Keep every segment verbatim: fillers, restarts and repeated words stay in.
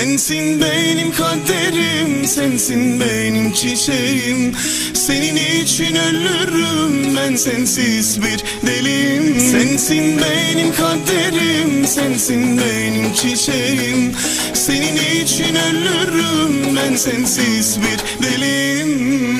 Sensin benim kaderim, sensin benim çiçeğim. Senin için ölürüm ben, sensiz bir deliyim. Sensin benim kaderim, sensin benim çiçeğim. Senin için ölürüm ben, sensiz bir deliyim.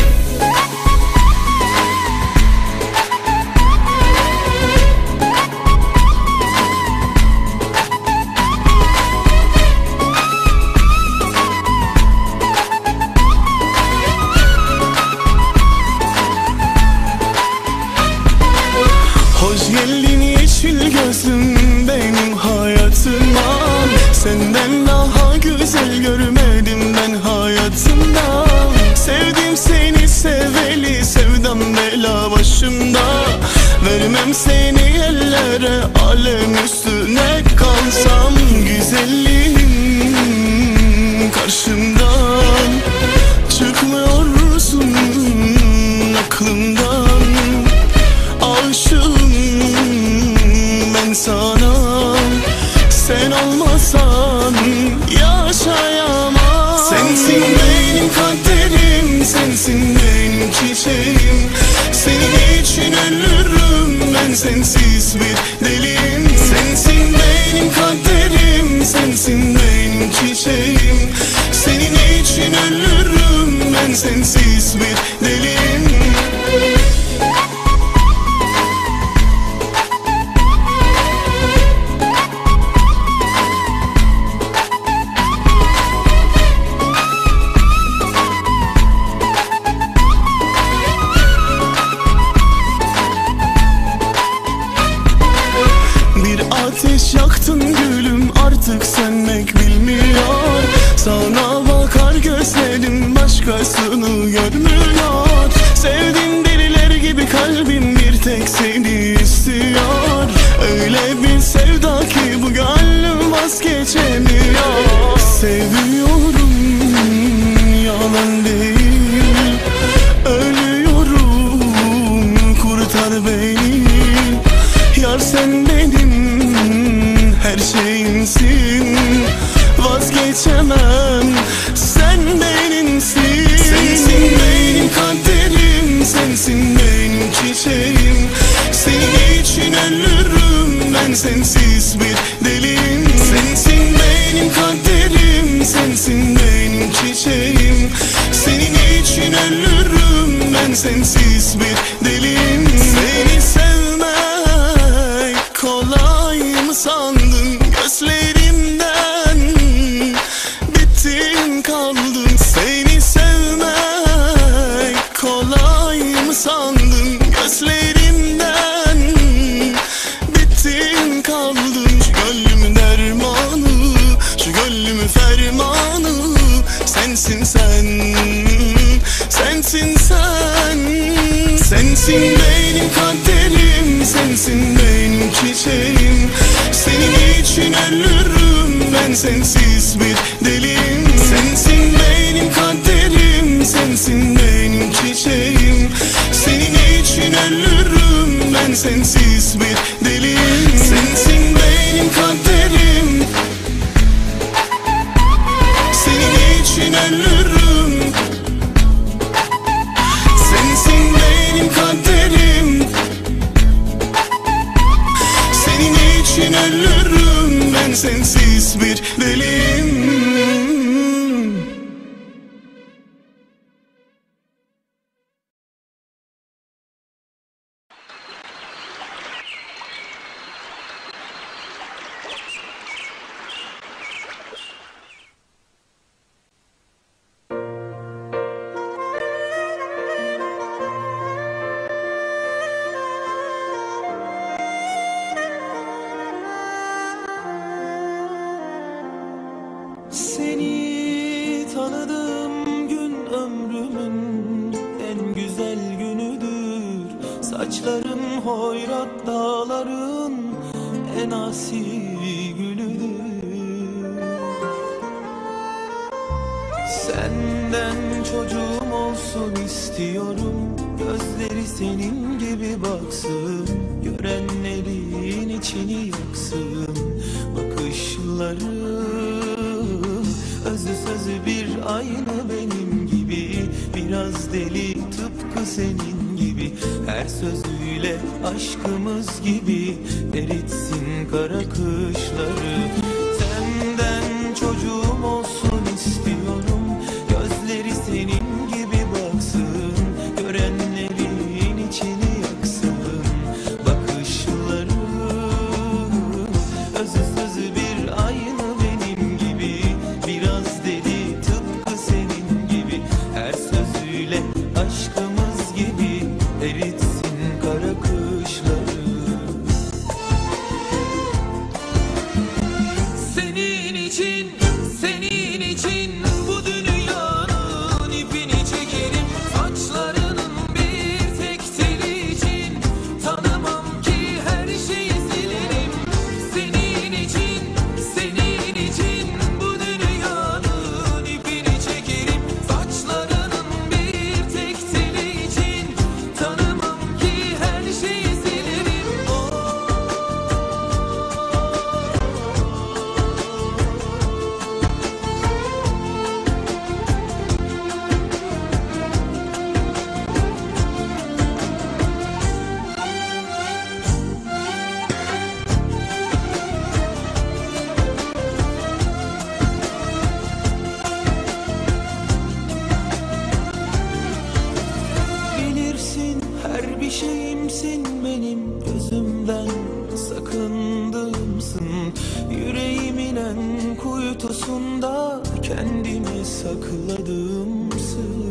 Hoş geldin yeşil gözlüm benim hayatıma. Senden daha güzel görmedim ben hayatımda. Sevdim seni seveli, sevdam bela başımda. Vermem seni ellere, alem üstüne kalsam. Güzelliğin karşımdan, çıkmıyorsun aklımdan. Aşığım ben sana, sen olmasan yaşayamam. Sensin benim kaderim, sensin benim çiçeğim. Senin için ölürüm ben, sensiz bir deliyim. Sensin benim kaderim, sensin benim çiçeğim. Senin için ölürüm ben, sensiz bir deliyim. Ateş yaktın gülüm, artık sönmek bilmiyor. Sana bakar gözlerim, başkasını görmüyor. Sevdim deliler gibi kalbim bir tek seni istiyor. Öyle bir sevda ki bu gönlüm vazgeçemiyor. Seviyorum, yalan değil. Ölüyorum, kurtar beni. Yar sen benim her şeyimsin, vazgeçemem, sen benimsin. Sensin benim kaderim, sensin benim çiçeğim. Senin için ölürüm ben, sensiz bir deliyim. Sensin benim kaderim, sensin benim çiçeğim. Senin için ölürüm ben, sensiz bir deliyim. Seni sevmek kolay mı sandın? Gözlerimden bittin kaldın. Seni sevmek kolay mı sandın? Gözlerimden bittin kaldın. Şu gönlümün dermanı, şu gönlümün fermanı. Sensin sen, sensin sen. Sensin benim kaderim, sensin benim çiçeğim. Senin için ölürüm ben, sensiz bir deliyim. Sensin benim kaderim, sensin benim çiçeğim. Senin için ölürüm ben, sensiz bir deliyim. Sensin benim kaderim, senin için ölürüm. Sensin benim kaderim, senin için ölürüm ben, sensiz bir deliyim. Seni tanıdığım gün ömrümün en güzel günüdür. Saçların hoyrat, dağların en asil gülüdür. Senden çocuğum olsun istiyorum, gözleri senin gibi baksın, görenlerin içini yaksın bakışların. Özü sözü bir aynı benim gibi, biraz deli tıpkı senin gibi. Her sözüyle aşkımız gibi eritsin kara kışları. Senden çocuğum olsun istiyorum, gözleri senin gibi baksın, görenlerin içini yaksın bakışları. Özü sözü bir aynı benim gibi, biraz deli tıpkı senin gibi. Her sözüyle aşkımız gibi eritsin kara kışları. Senin için, senin için bu dünyanın ipini çekerim. Saçlarının bir tek teli için tanımam ki her şeyi silerim. Senin için, senin için bu dünyanın ipini çekerim. Saçlarının bir tek teli için tanımam ki her şeyi silerim. Oh. Bilirsin her bir şeyimsin benim, gözümden sakındığımsın. Yüreğimin en kuytusunda kendimi sakladığımsın.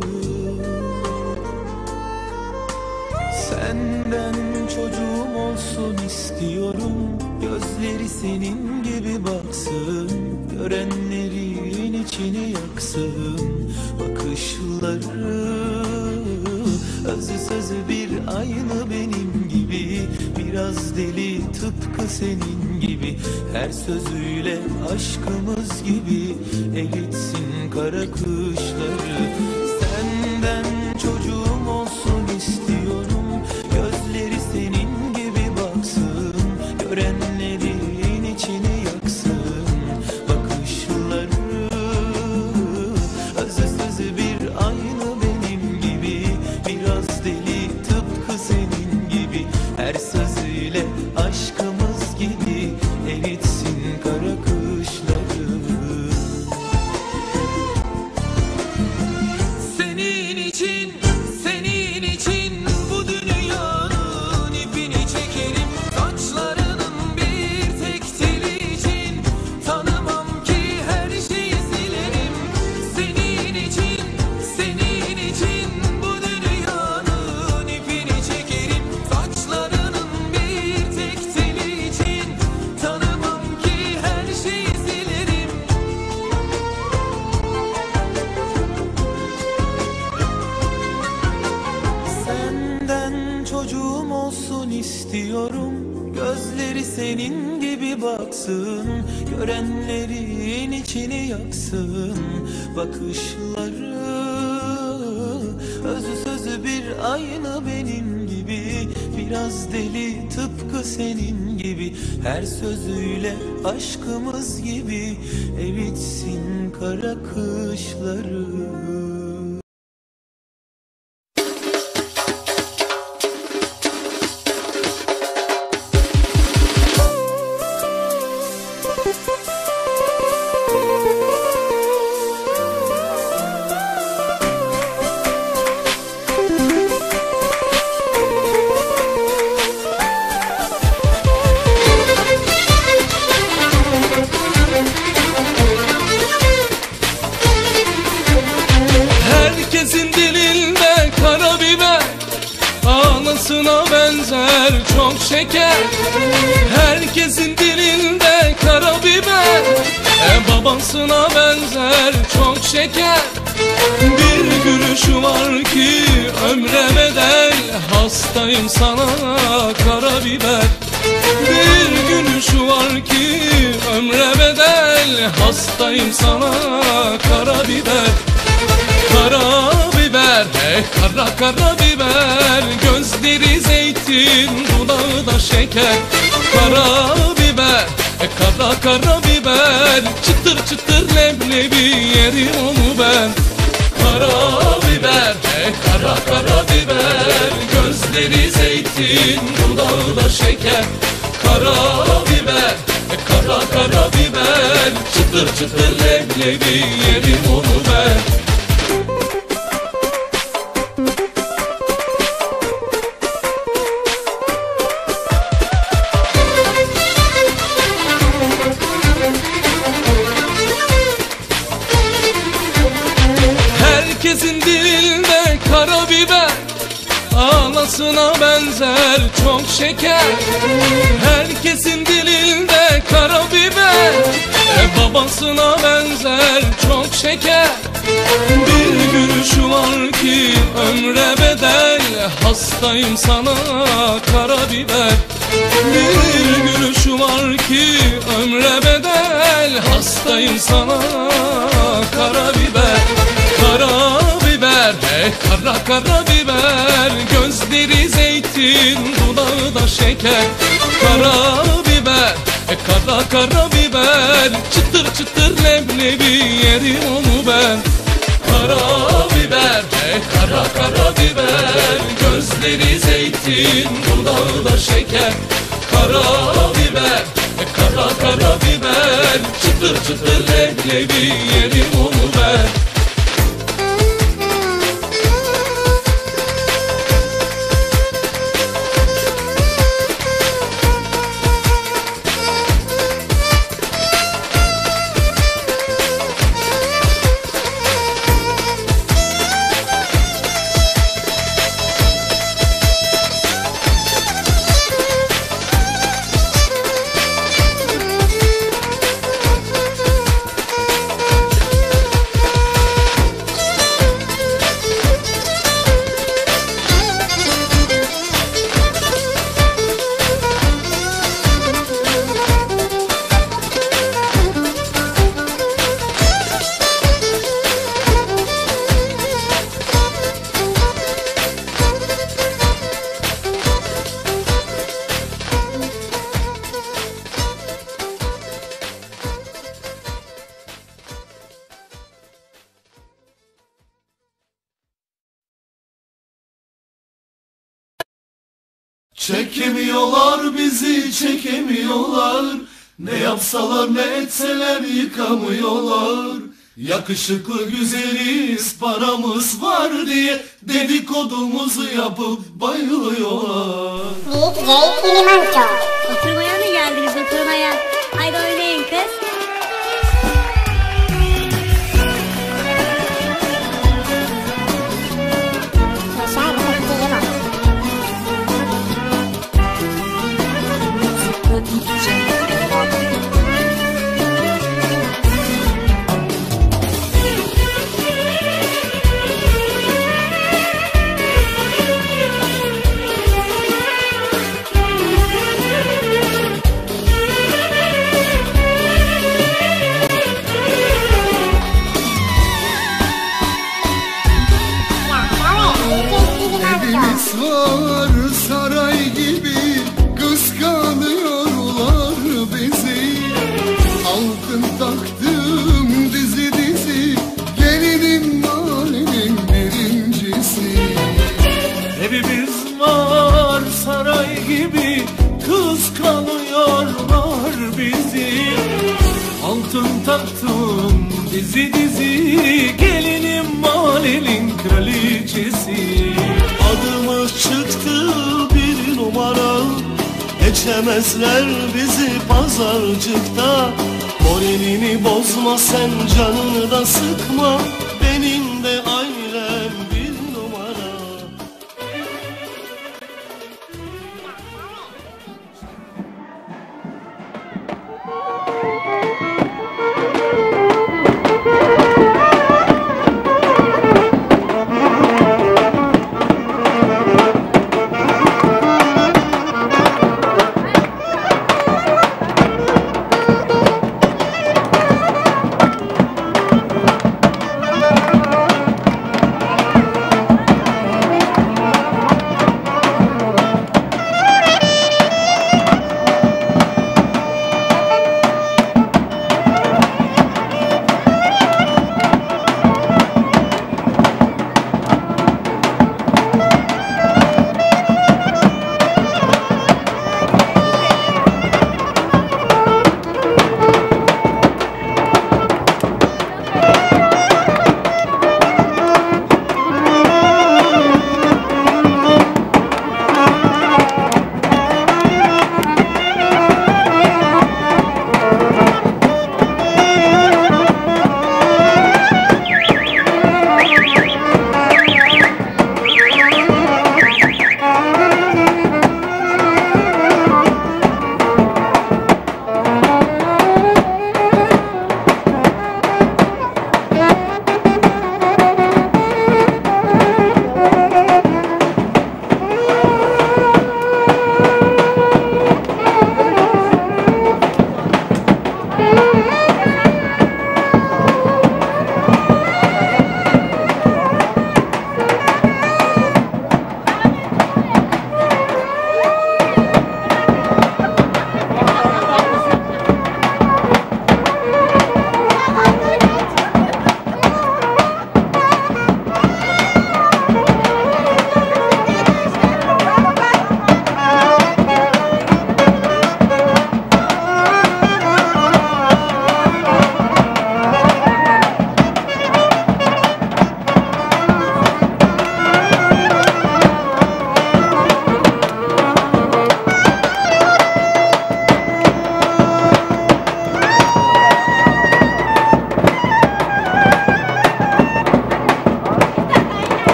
Senden çocuğum olsun istiyorum, gözleri senin gibi baksın, görenlerin içini yaksın bakışları. Özü sözü bir aynı benim gibi, biraz deli tıpkı senin gibi. Her sözüyle aşkımız gibi eritsin kara kışları. Senden çocuğum olsun istiyorum, gözleri senin gibi baksın, görenlerin içini yaksın bakışları. Özü sözü bir aynı benim gibi, biraz deli tıpkı senin gibi. Her sözüyle aşkımız gibi eritsin kara kışları. Senin için, senin için bu dünyanın ipini çekerim. Saçlarının bir tek teli için tanımam ki her şeyi silerim. Senin için, senin için bu dünyanın ipini çekerim. Saçlarının bir tek teli için tanımam ki her şeyi silerim. Senden çocuğum olsun istiyorum, gözleri senin gibi baksın, görenlerin içini yaksın bakışları. Özü sözü bir aynı benim gibi, biraz deli tıpkı senin gibi. Her sözüyle aşkımız gibi eritsin kara kışları. Herkesin dilinde karabiber, anasına benzer çok şeker. Herkesin dilinde karabiber, e babasına benzer çok şeker. Bir gülüşü var ki ömre bedel, hastayım sana karabiber. Bir gülüşü var ki ömre bedel, hastayım sana karabiber. Karabiber, hey kara karabiber, gözleri zeytin, dudağı da şeker. Karabiber, e kara kara biber, çıtır çıtır leblebi yerim onu ben. Kara biber, e kara kara biber, gözleri zeytin, dudağı da şeker. Kara biber, e kara kara biber, çıtır çıtır leblebi yerim onu ben. Herkesin dilinde karabiber, anasına benzer çok şeker. Herkesin dilinde karabiber, e babasına benzer çok şeker. Bir gülüşü var ki ömre bedel, hastayım sana karabiber. Bir gülüşü var ki ömre bedel, hastayım sana karabiber. Karabiber, e kara kara biber, gözleri zeytin, dudağı da şeker. Karabiber, e kara kara biber, çıtır çıtır leblebi yerim onu ben. Karabiber, e kara kara biber, gözleri zeytin, dudağı da şeker. Karabiber, e kara kara biber, çıtır çıtır leblebi yerim onu ben. Çekemiyorlar bizi, çekemiyorlar. Ne yapsalar ne etseler yıkamıyorlar. Yakışıklı güzeliz, paramız var diye dedikodumuzu yapıp bayılıyorlar. D J Kilimanjaro. Oturmaya mı geldiniz, oturmaya? Haydi oynayın kız. Yaşar Mutlu. Evimiz var saray gibi, kıskanıyorlar bizi. Altın taktım dizi dizi, gelinim mahallenin birincisi. Evimiz var saray gibi, kıskanıyorlar bizi. Altın taktım dizi dizi, gelinim mahallenin kraliçesi. Adımız çıktı bir numara, geçemezler bizi pazarcıkta. Moralini bozma sen, canını da sıkma, benim de ailem bir numara.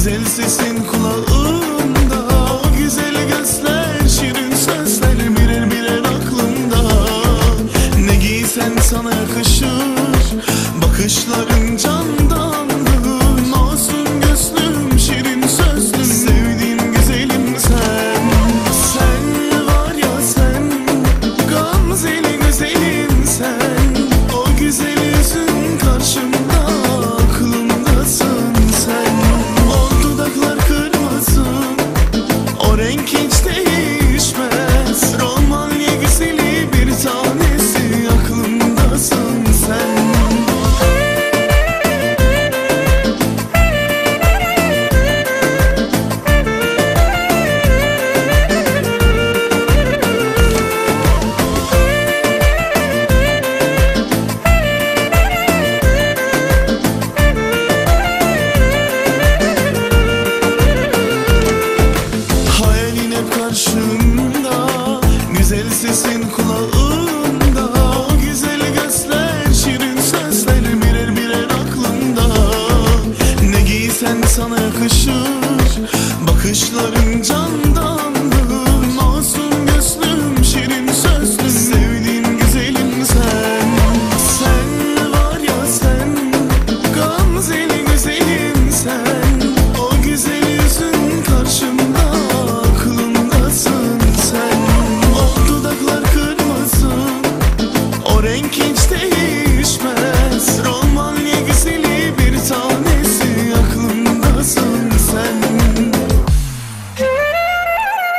Güzel sesin kulağımda, o güzel gözler, şirin sözler birer birer aklımda. Ne giysen sana yakışır, bakışların candandır. Masum gözlüm, şirin sözlüm, sevdiğim güzelim sen. Sen var ya sen, gamzeli güzelim sen. O güzel yüzün karşımda, aklımdasın sen. O dudaklar kırmızı, o renk hiç değişmez. Romanya güzeli bir tanesi, aklımdasın sen. Hayalin hep karşımda, güzel sesin kulağımda. O güzel gözler, şirin sözler birer birer aklımda. Ne giysen sana yakışır, bakışların candandır. Masum gözlüm, şirin sözlüm, sevdiğim güzelim sen. Sen var ya sen, gamzeli güzelim sen. O güzel yüzün karşımda, aklımdasın sen. O dudaklar kırmızı, o renk hiç değişmez. Romanya güzeli bir tanesi, aklımdasın sen.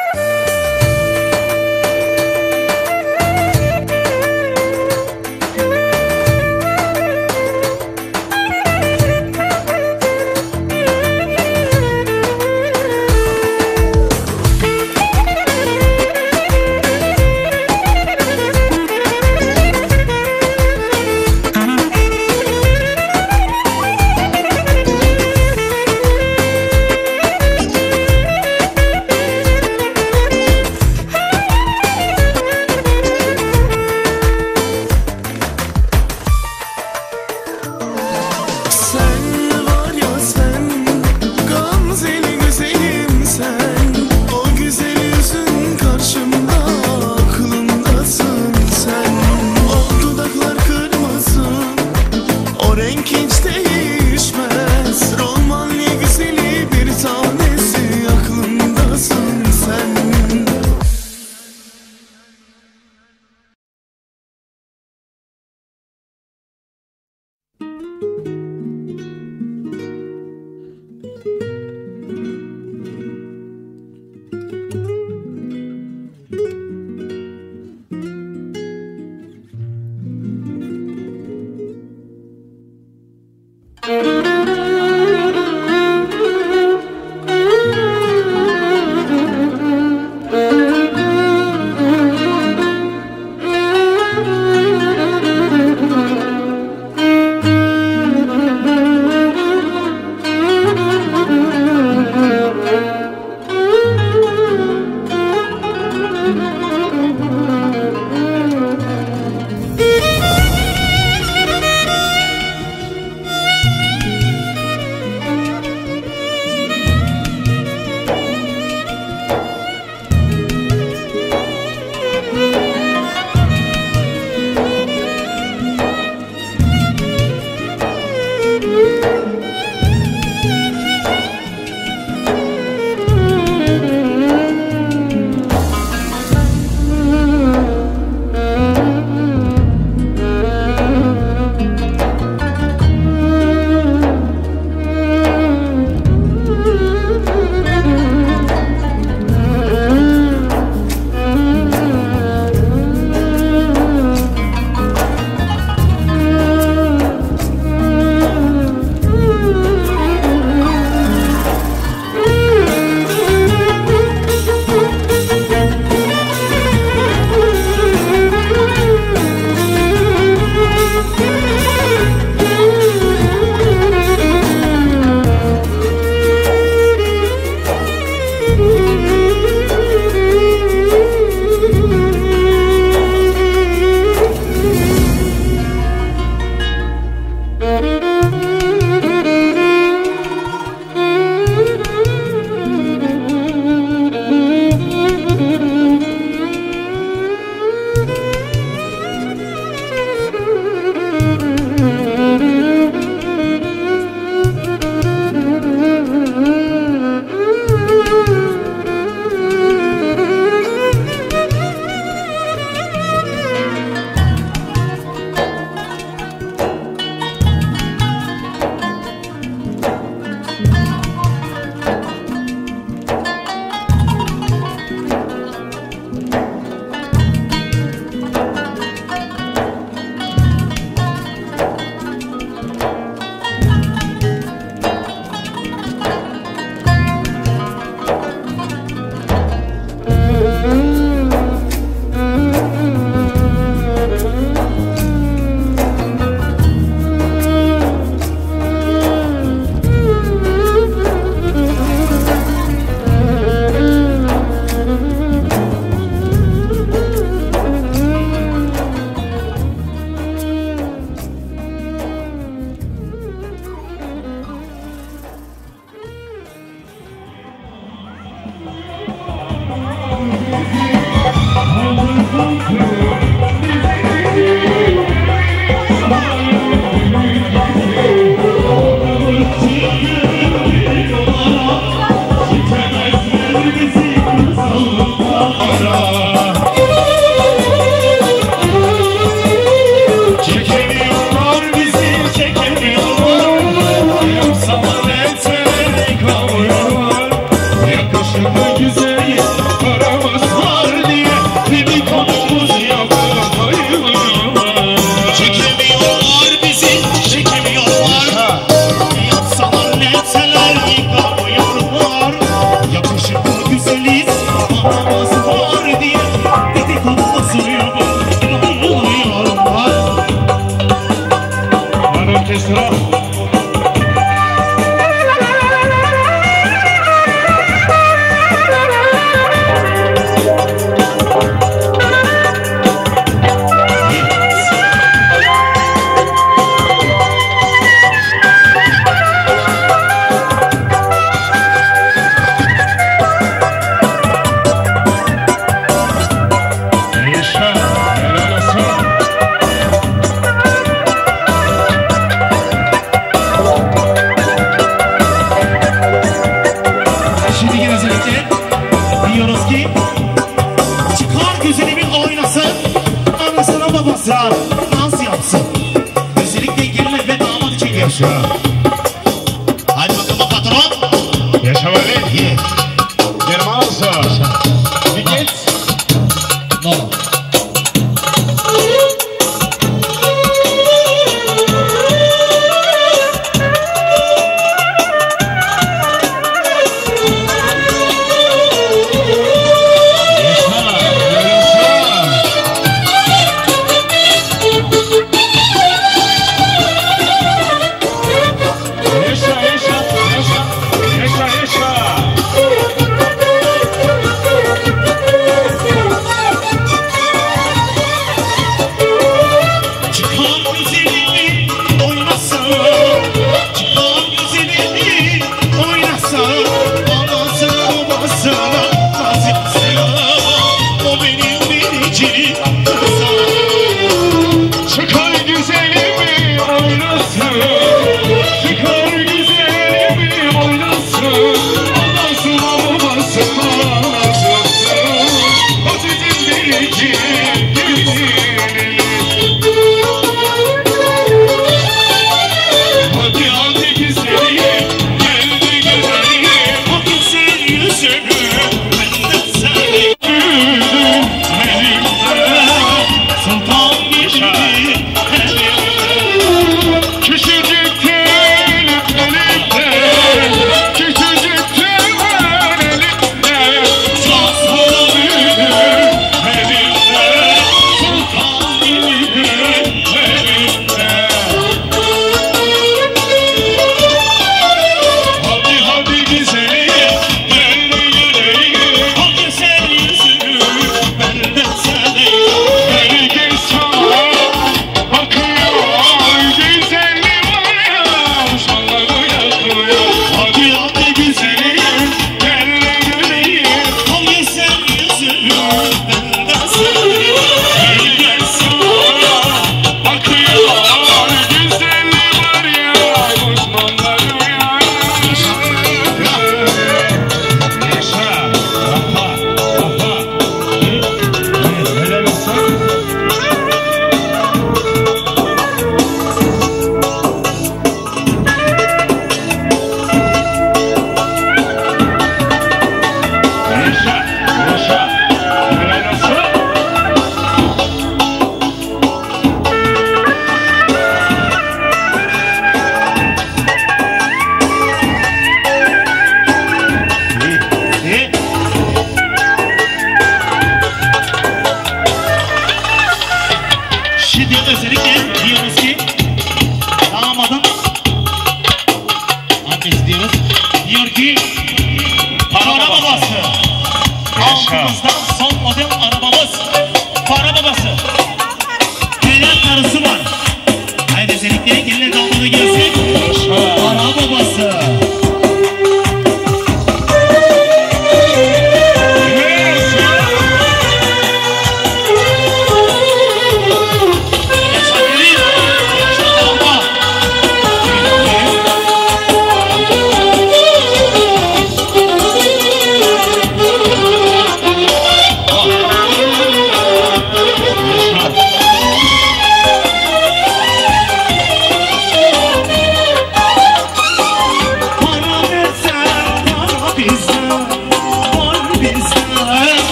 Hadi bakalım patron. Yaşa Vali. Germanoso. Wie geht's? No.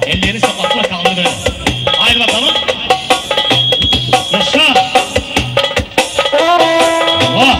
Ellerini sapatla kaldırdı. Haydi bakalım. Yaşa. Allah.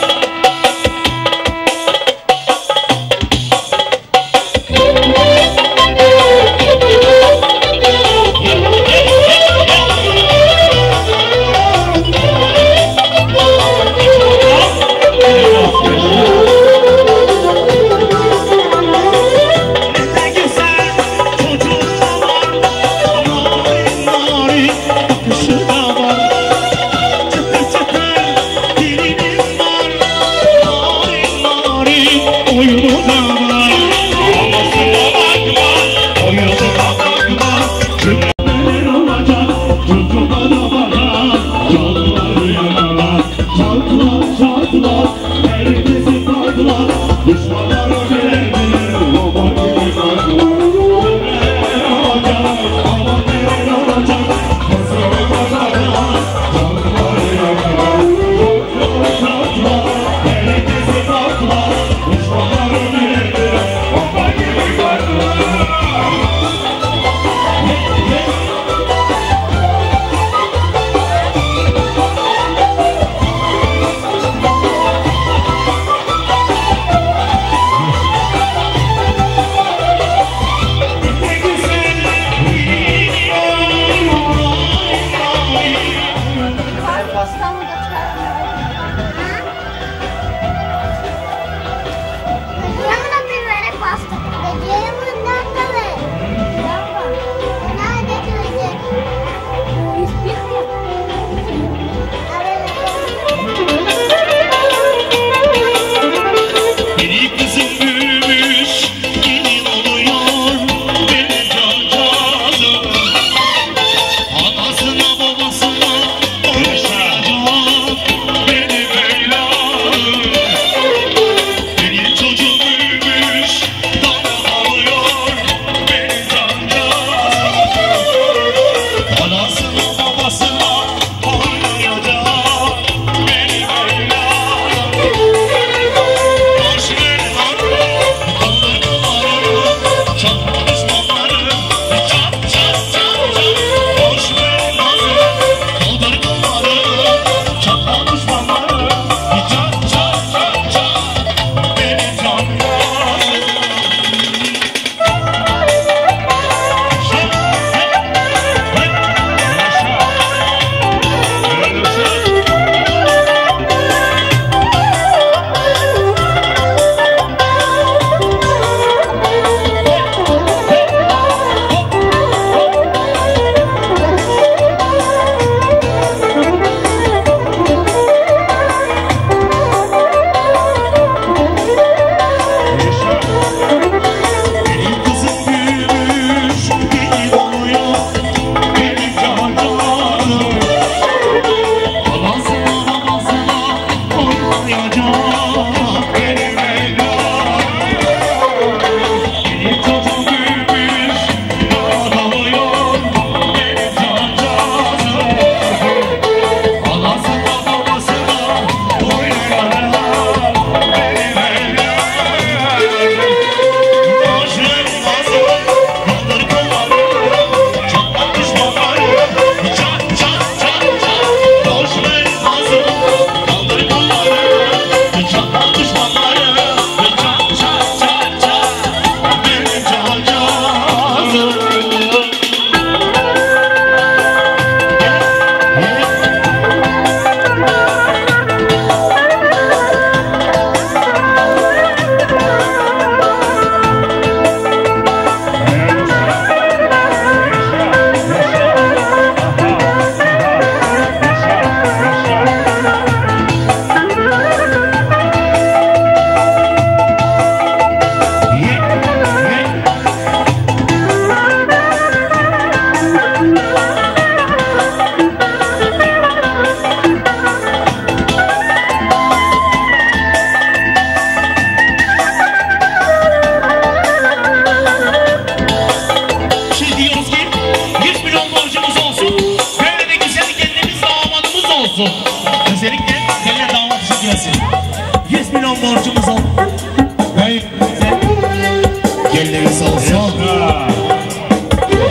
borcumuz oldu. Bey, Gelleriniz olsun.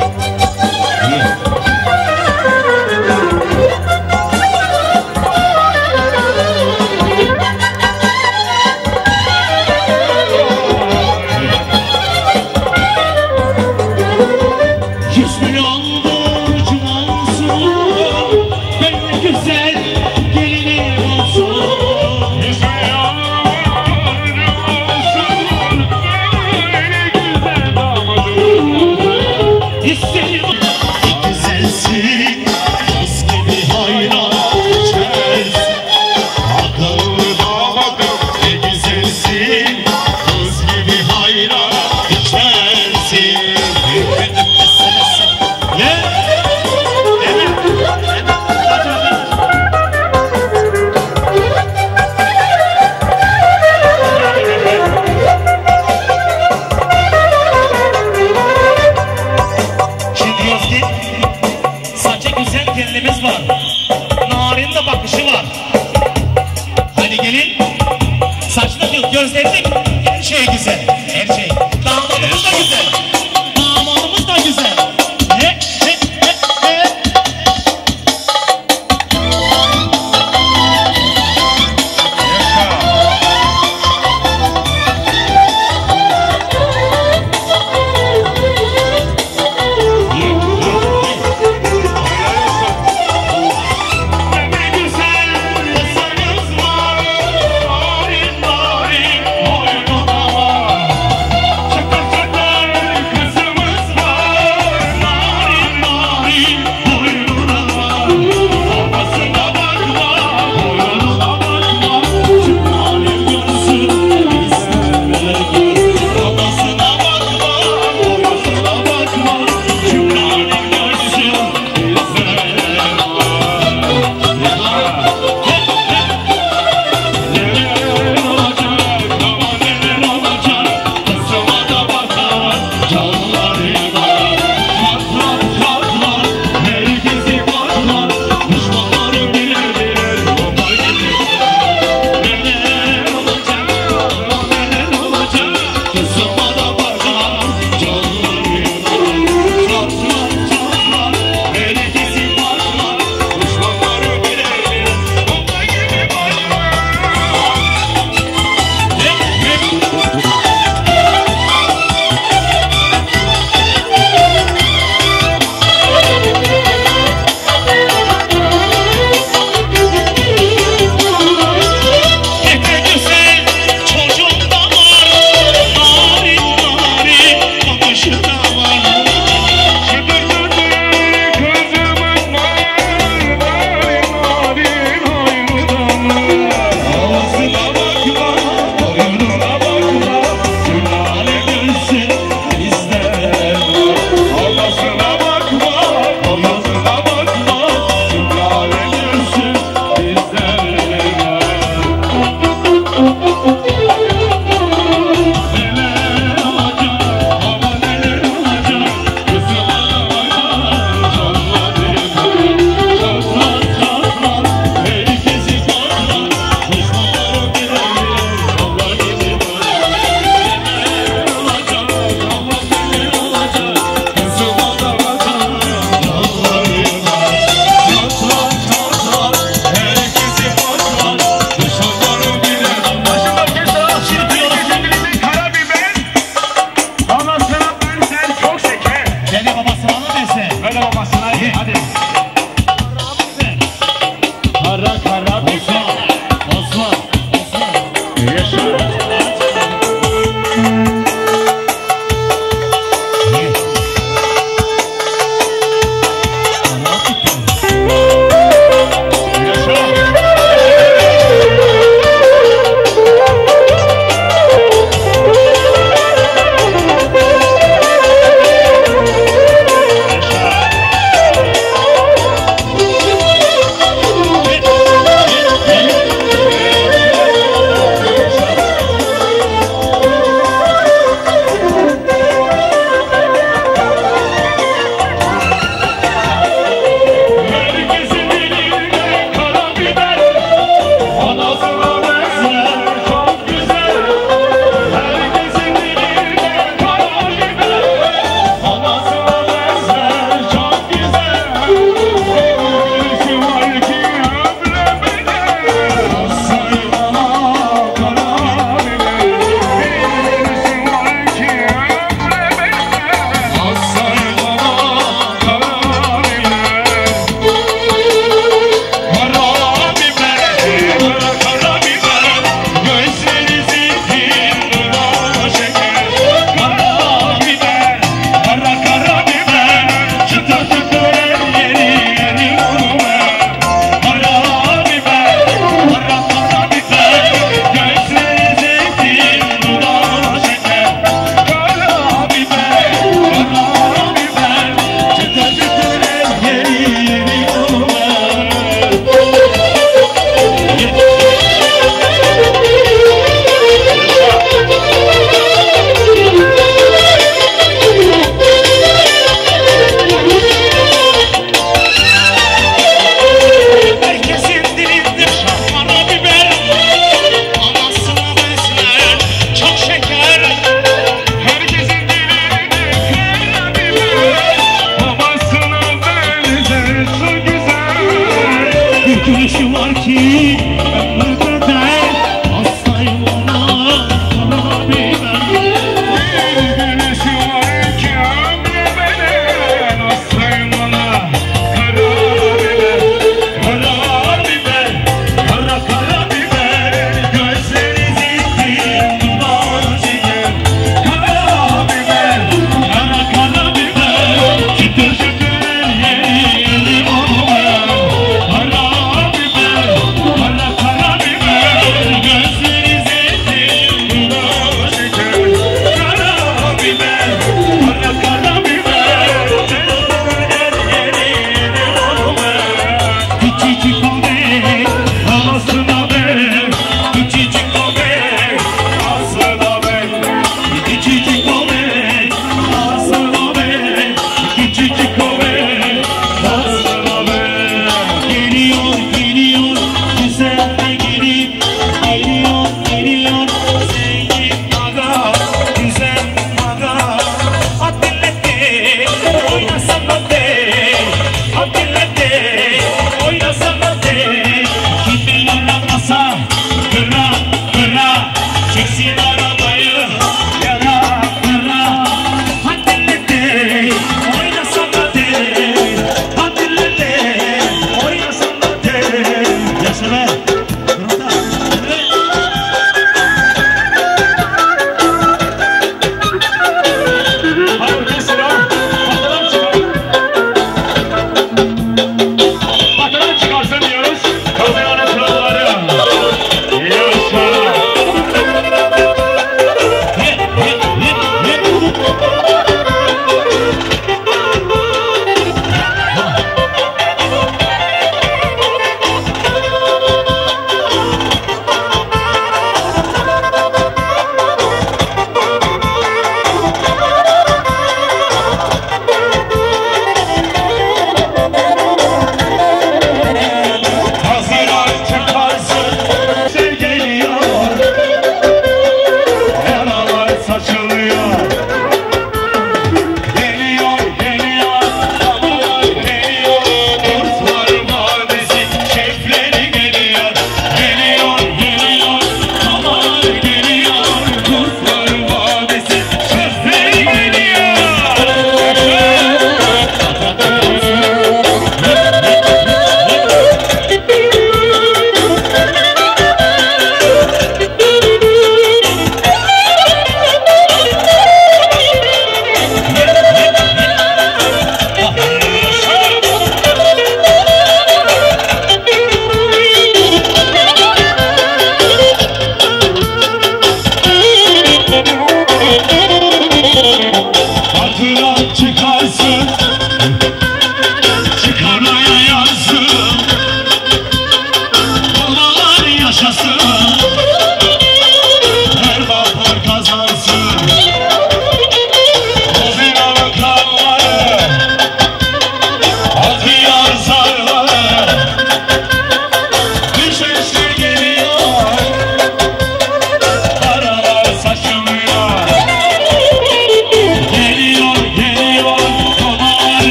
gelinimiz var. Narin de bakışı var. Hani gelin? Saçlı kız, gözleri her şey güzel. Her şey. Damadımız da güzel. Damadımız da güzel. He, he, he, he.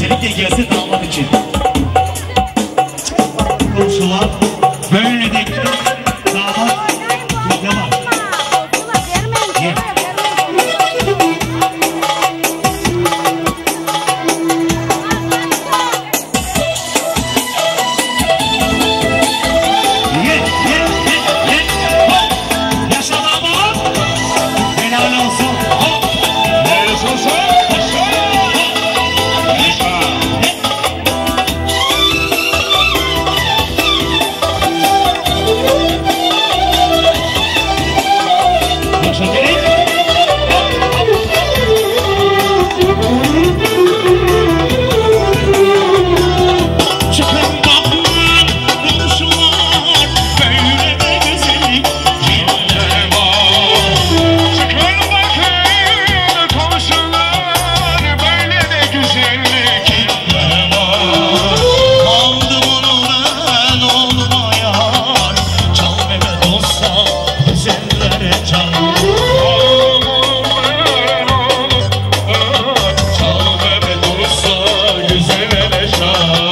Özellikle gelsin damat için. Komşular böyle de damat bizde var. Ye. Ye, ye, ye, ye. Hop. Yaşa damat. Helal olsun. Hop. Helal olsun. Yaşa gelin. Çıkın bakın komşular, böyle de güzellik kimde var? Çıkın bakın komşular, böyle de güzellik kimde var? Aldım onu ben oğluma yar, çal Mehmet olsa güzellere çal. Çal Mehmet olsa güzele çal.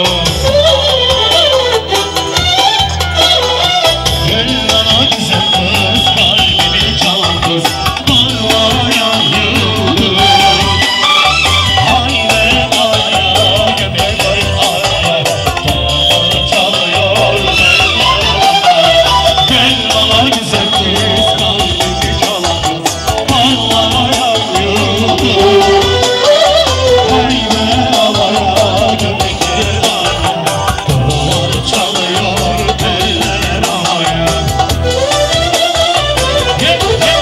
Gel bana güzel kız, kalbimi çalan kız, parmağına yıldız. Haydi aya, göbek ay aya, çalıyor çalıyor gel bana güzel kız, kalbimi çalan kız, parmağına yıldız. Haydi alaya, göbek ay aya, çalıyor eller aya. Gel gel.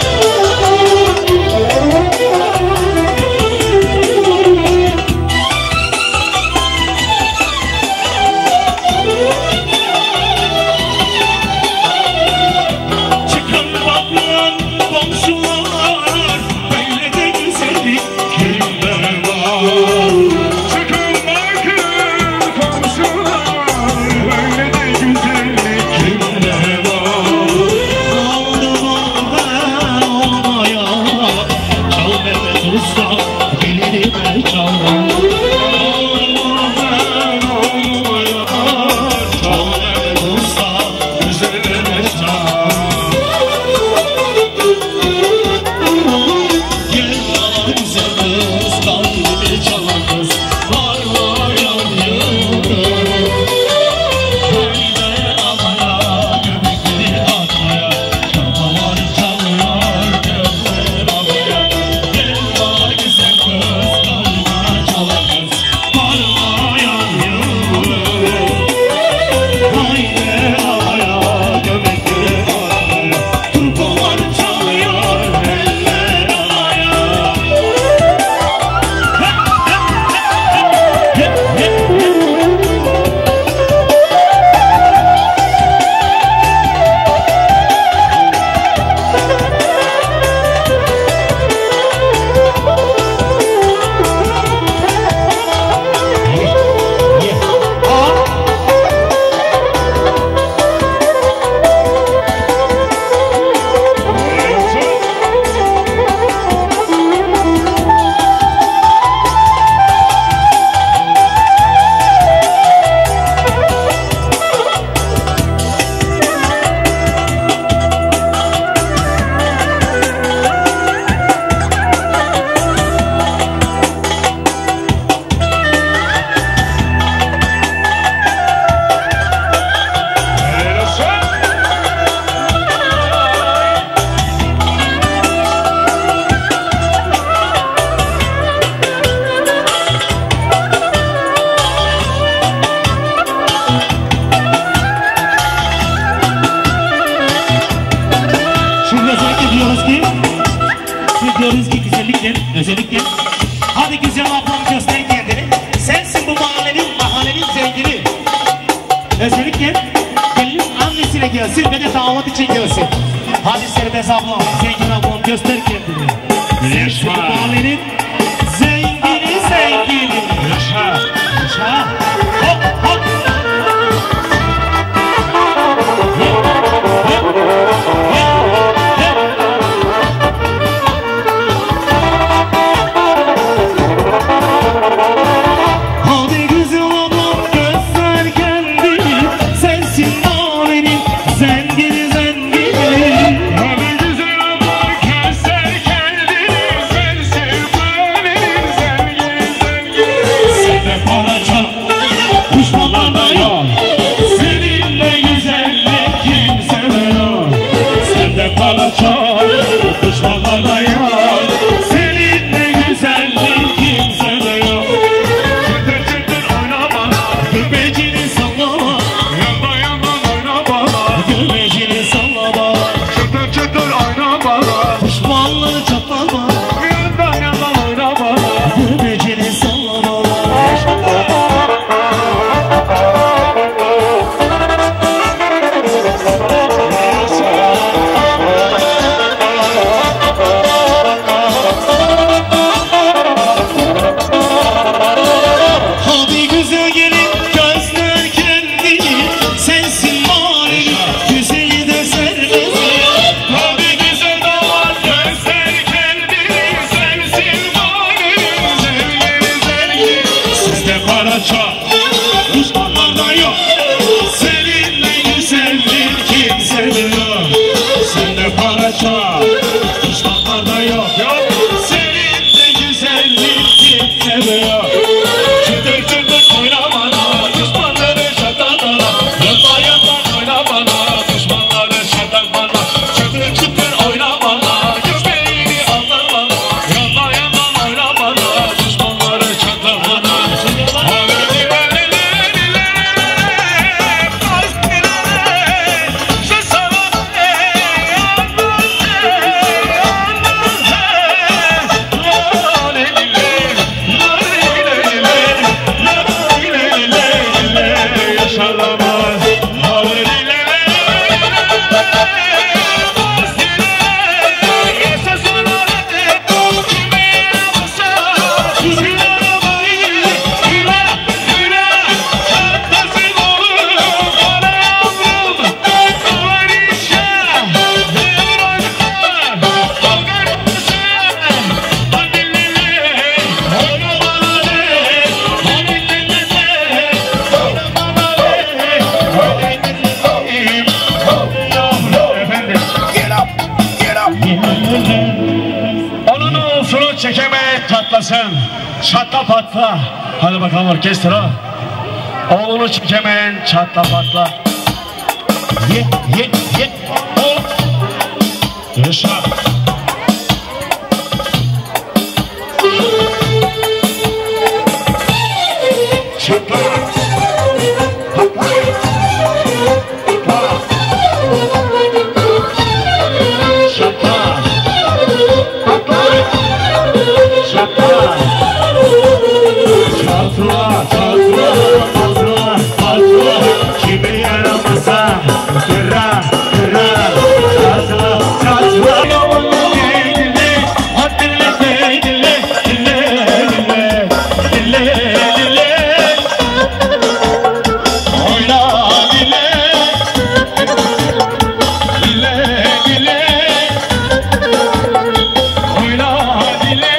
Çıkın bakın komşular, böyle de güzellik kimde var? Çıkın bakın komşular, böyle de güzellik kimde var? Aldım onu ben olmaya, çal Mehmet Usta, elini çal. Aldım onu ben olmaya, çal Mehmet Usta, güzelini çal. Gel bana güzel kız, kalbimi çalan kız, var var yanıyorum. Haydi alaya, göbekleri atmaya, çalmalar çalıyor gözler alaya. Gel bana güzel kız, kalbimi çalan kız, var var yanıyorum. Haydi alaya, göbekleri atmaya, çalmalar çalıyor eller alaya. Helal olsun. Şimdi özellikle diyoruz ki, şimdi diyoruz ki güzellikle, özellikle, hadi güzel ablam göster kendini, sensin bu mahallenin, mahallenin zengini. Özellikle gelin annesine gelsin ve de damat için gelsin. Hadi Serbest ablam, zengin ablam göster kendini. Sensin bu mahallenin zengini, zengini. Yaşa. Yaşa. Hop hop. Hadi parça düşmanlardan yok. Seninle güzellik kimsede yok. Sende parça düşmanlardan yok. Seninle güzellik kimsede yok. Çıtır çıtır oynamana düşmanları şatatana. Yatma yatma oynamana düşmanları şatatana. Çıtır çıtır oynamana göbeğini anlamana. Yatma yatma oynamana düşmanları şatatana. Onun olsunu çekemeye çatlasın. Çatla patla. Hadi bakalım orkestra. Oğlunu çekemeyen çatla patla. Ye ye ye. Ol. Yaşa. Çatla. Patla. Çatla. Çatla. Çatla, çatla, çatla, çatla. Kime yaramasa kıra, kıra. Çatla, çatla. Dile, dile, dile, dile, dile, dile. Oyna dile, dile, dile. Oyna dile.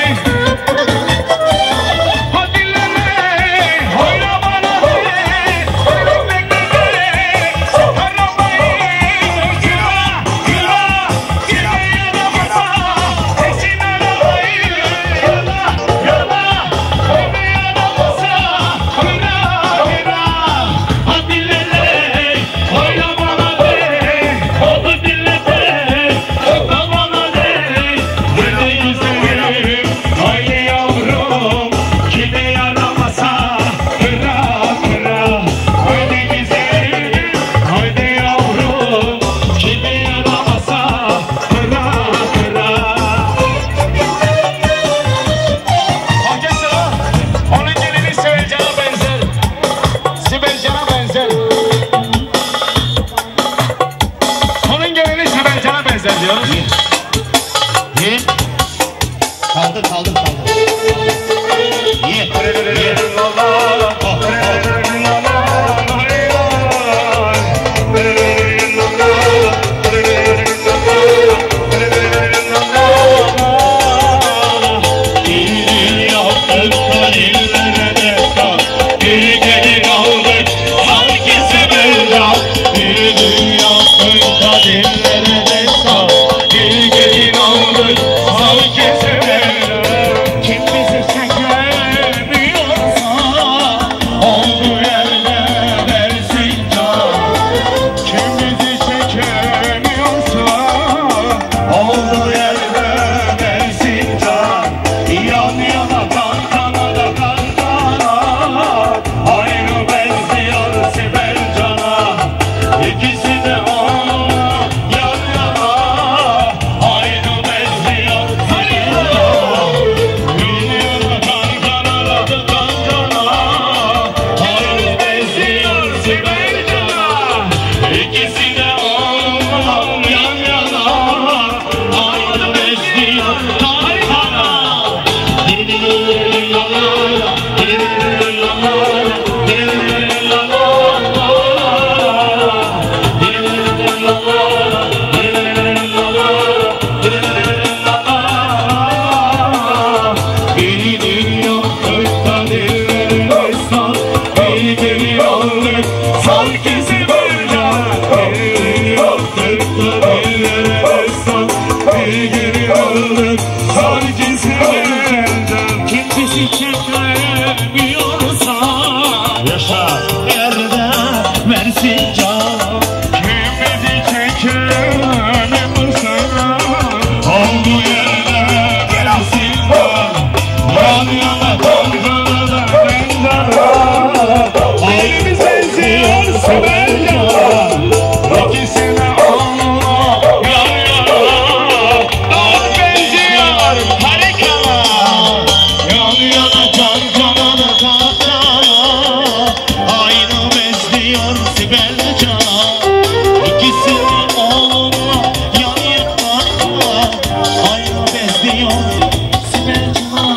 Kaldır kaldır kaldır. Ye. Ye. Kim bizi çekemiyorsa olduğu yerde versin can. Kim bizi çekemiyorsa olduğu yerde versin can. Yan yana kan kana da kan kana, aynı benziyor Sibel Can'a. İkisi de ona yan yana, aynı benziyor Sibel Can'a. İkisi de onun yan yana, aynı besliyor kaykana. Diririn lalala, diririn lalala, diririn lalala, diririn lalala, diririn lalala, diririn lalala. Beni dünya kırkta diririn lalala. Can yana can canana kanana, aynı benziyor Sibel Can'a. İkisini oğlumla yan yana, aynı benziyor Sibel Can'a.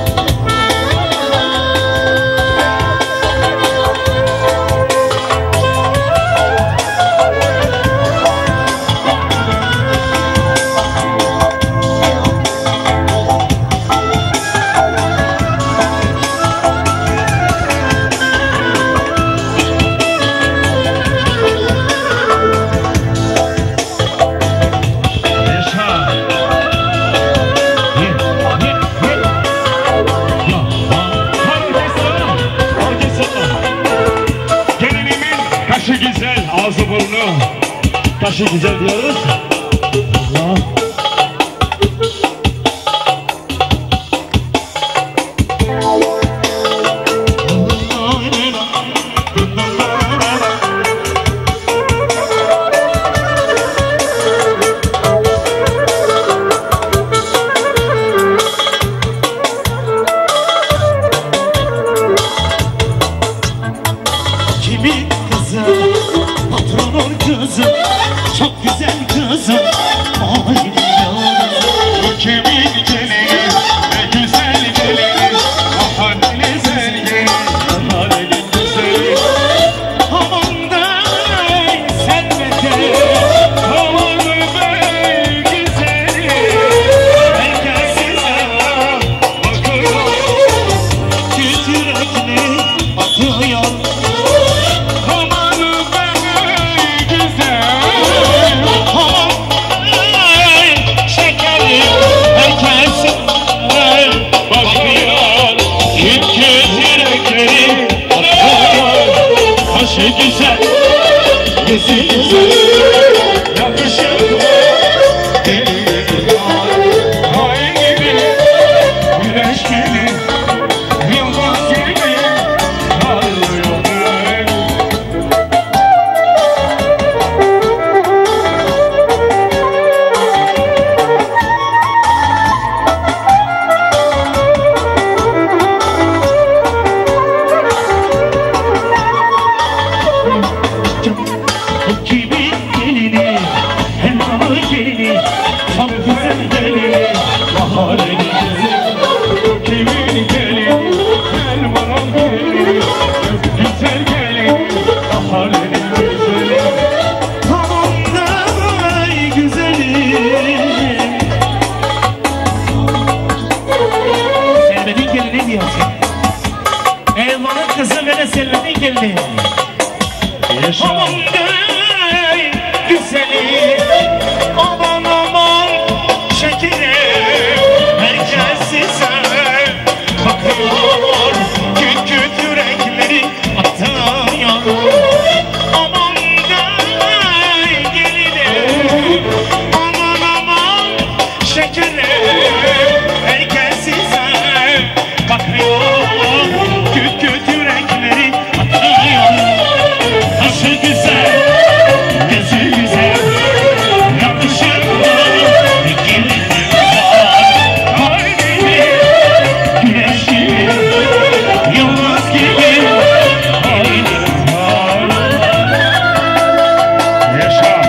Taşı güzel, ağzı burnu. Taşı güzel diyoruz. Allah. Kimin kızı, patronun kızı, çok güzel kızı, mahallenin yıldızı. Kimin gelini, ne güzel gelini, mahallenin sevgili, mahallenin güzeli. Aman da sevmedi, aman be güzeli. Herkes size bakıyor, yürekli atıyor. Taşı güzel, güzel güzel, yakışıklı, deli gibi, ay gibi, güneş gibi, yıldız gibi, parlıyor ben. Kimin gelini, helvalı gelini, çok güzel gelini, mahallenin güzeli. Kimin gelini, helvalı gelini, çok güzel gelini, mahallenin güzeli. Aman da güzeli. Selve'nin gelini diyorsun. Elvanın kızı ve de Selve'nin gelini. Aman da güzeli, aman aman şekeri, herkes size bakıyor, küt küt yürekleri atıyor. Aman da gelini, aman aman şekeri, herkes size bakıyor, küt küt yürekleri atıyor. Taşı güzel, gözü güzel, yakışıklı, gelini var. Kalbimi güneş gibi, yıldız gibi, aynı var. Yaşa.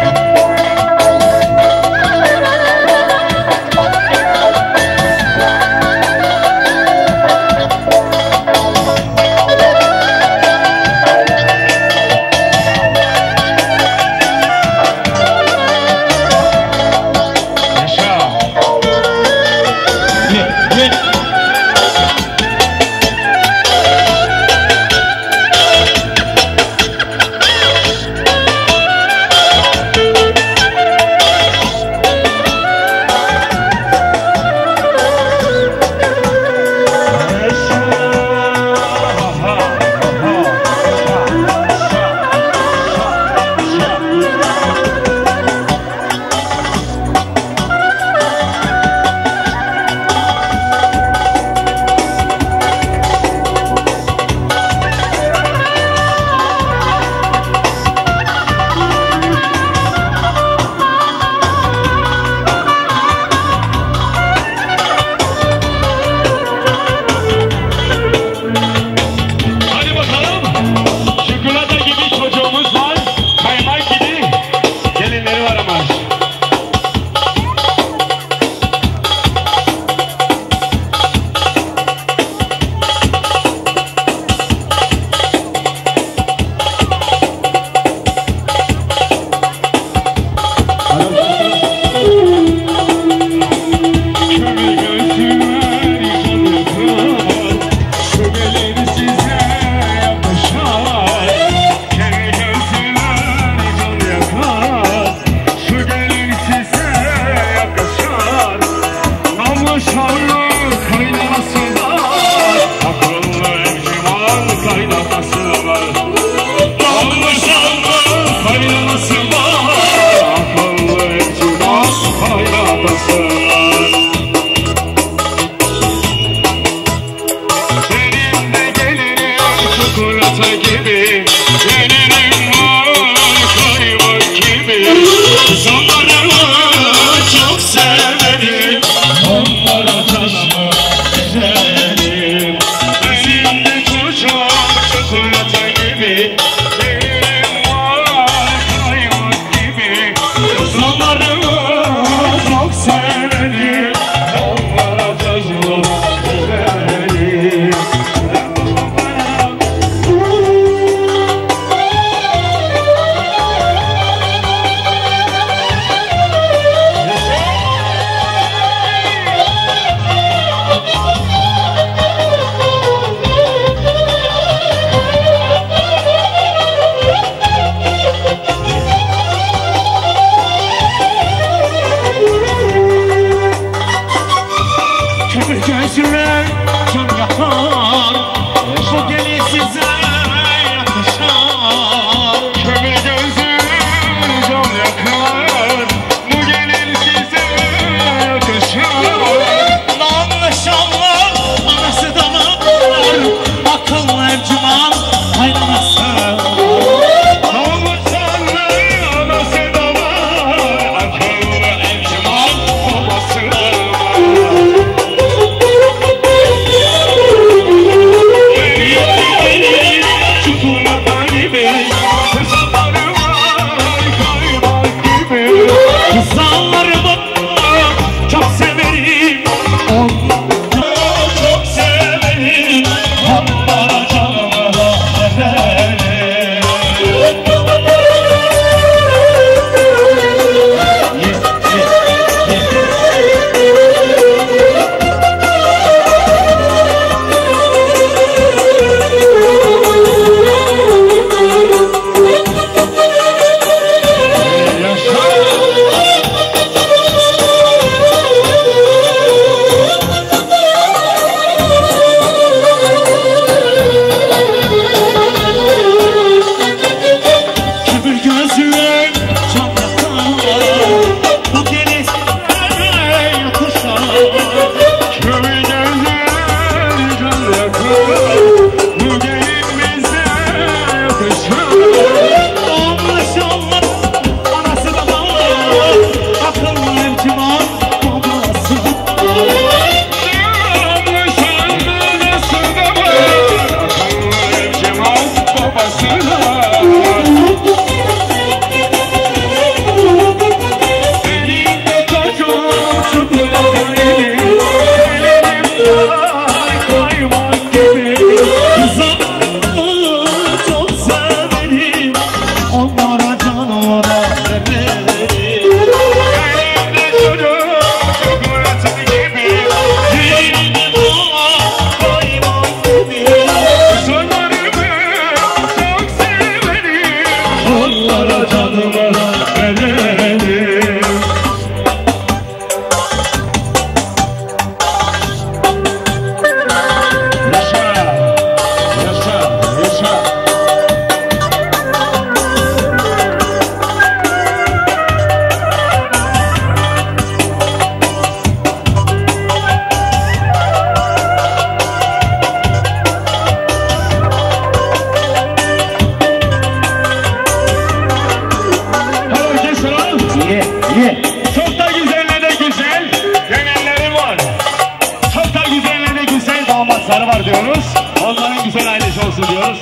var diyoruz. Onların güzel ailesi olsun diyoruz.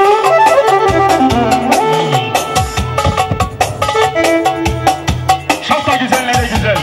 Çok da güzellere güzel.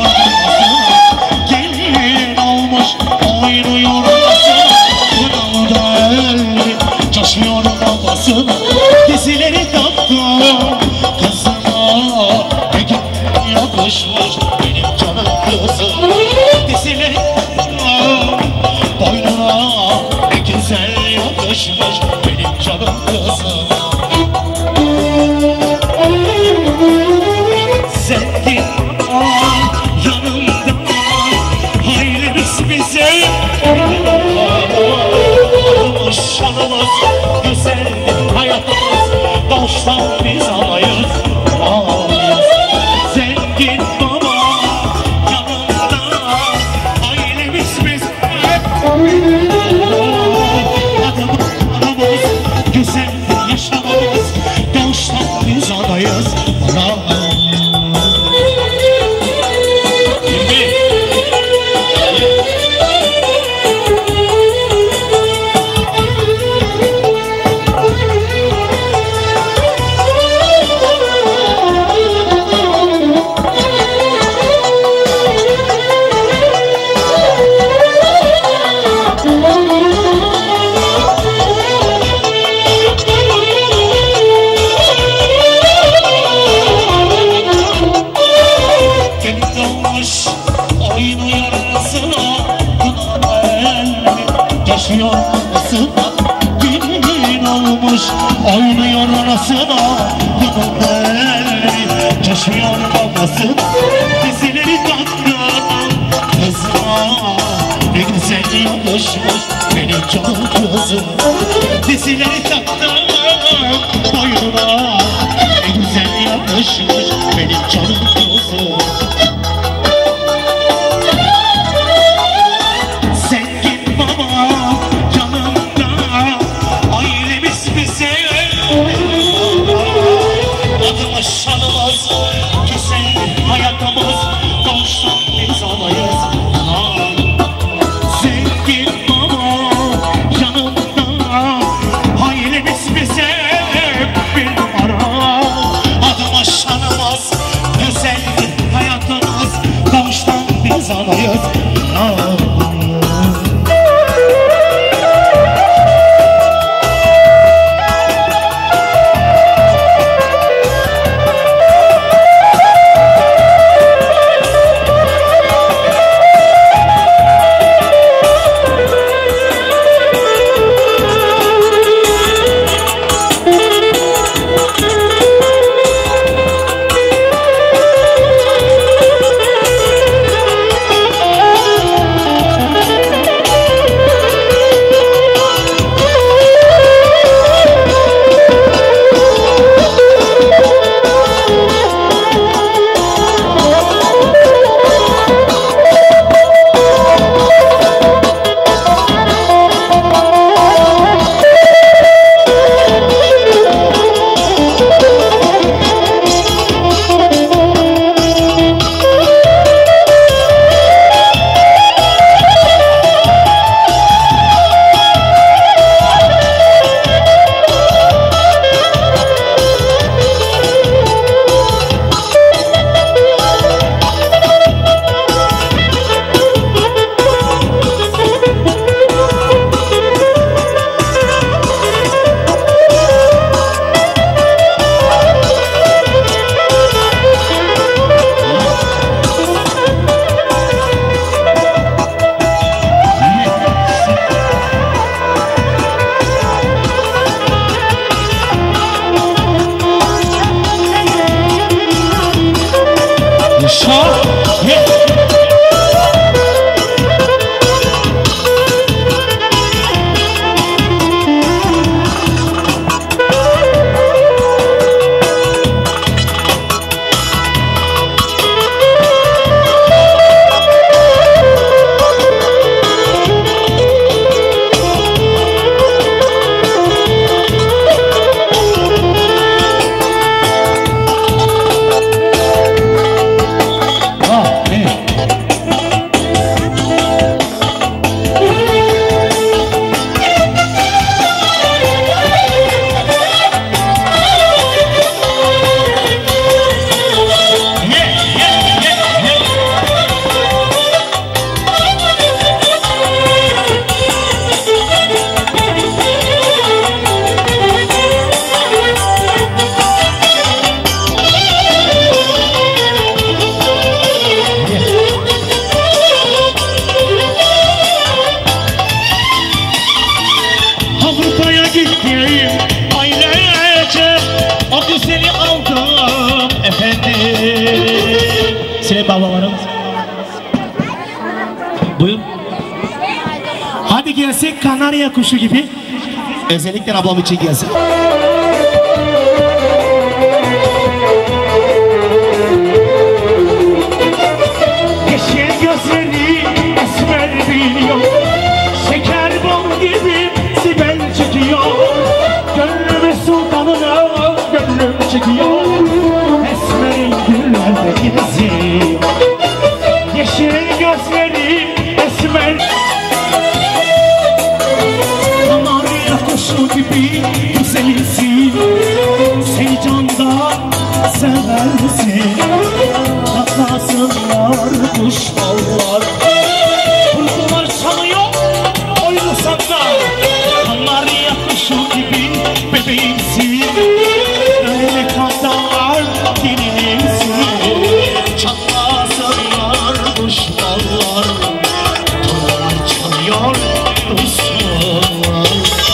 Gelin olmuş oynuyor babasına. Kınamda elli coşuyor babasına. Dizileri taktı kızıma. Ne gün yakışmış benim canım kızım. Dizileri boynuna ne güzel yakışmış benim canım kızım. Zengin yanımda hayrimiz bize. Adımız şanımız güzeldir hayatımız. Doğuştan biz alayız, alayız. Zengin baba yanımda ailemiz biz. Adımız şanımız güzeldir yaşamamız. Doğuştan biz alayız, alayız. Yaşıyor anasına, gün olmuş oynuyor anasına. Yanında elleri coşuyor babasına. Dizileri taktı kızıma. Ne güzel yakışmış benim canım kızım. Dizileri taktı boynuna. Ne güzel yakışmış benim canım kızım. Adımız şanımız güzel hayatımız. Doğuştan biz alayız. Zengin baba yanımda ailemiz bize bir numara. Adımız şanımız güzel hayatımız. Doğuştan biz alayız. Buyur. Hadi gelsek Kanarya kuşu gibi. Özellikle ablam için gelsin. Yeşil gözleri esmer biliyor, şeker bal gibi sibel çekiyor. Gönlümü sultanına gönlüm çekiyor, esmerin güllerde geziyor. Yeşil gözleri esmer, Kanarya kuşu gibi güzelsin. Seni candan seversin. Atlasınlar, kuşlar, kurtlar çalıyor, oynasanlar. Kanarya kuşu gibi bebeğimsin. Ölene kadar gelinimsin. Çatlasınlar, kuşlar, kurtlar çalıyor, duysunlar.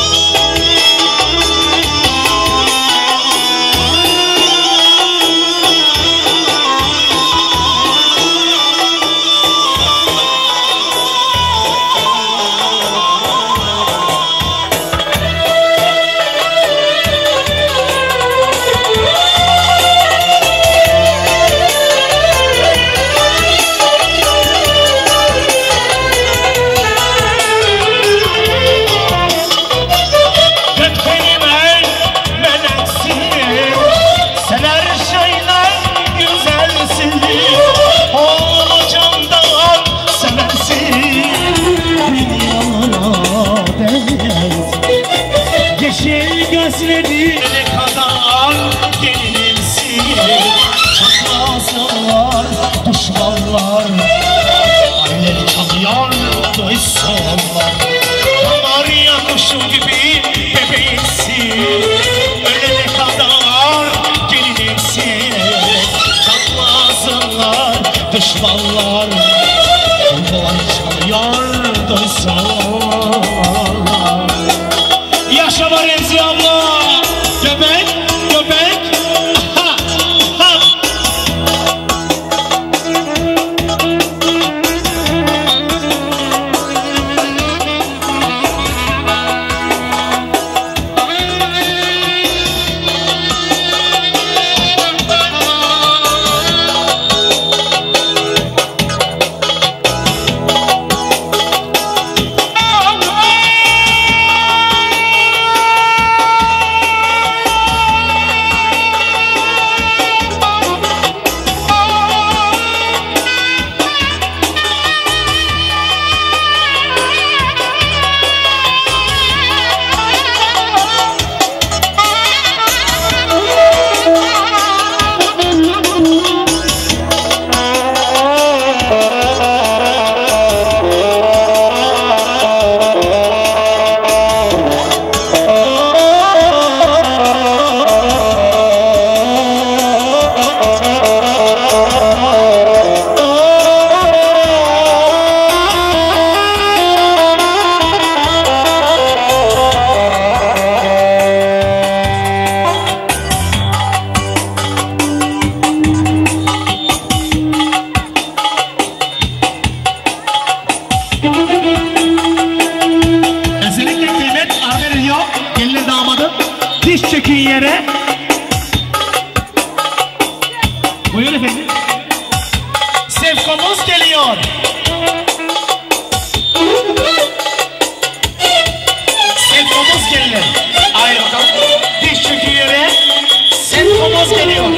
Yeşil gözleri ne kadar gelinsin. Çatlasınlar, düşmanlar, annem çalıyor, duysunlar. Kanarya kuşu gibi bebeğimsin. Ölene kadar gelinimsin. Çatlasınlar, düşmanlar, annem çalıyor, duysunlar. Yaşa var Remzi abla. Göbek, göbek. Ha, ha. Özellikle kıymet arz ediyor gelin damadım. Diş çekin yere. Buyur efendim. Sevkomuz geliyor. Sevkomuz geliyor. Hayır bakalım. Diş çekin yere. Sevkomuz geliyor.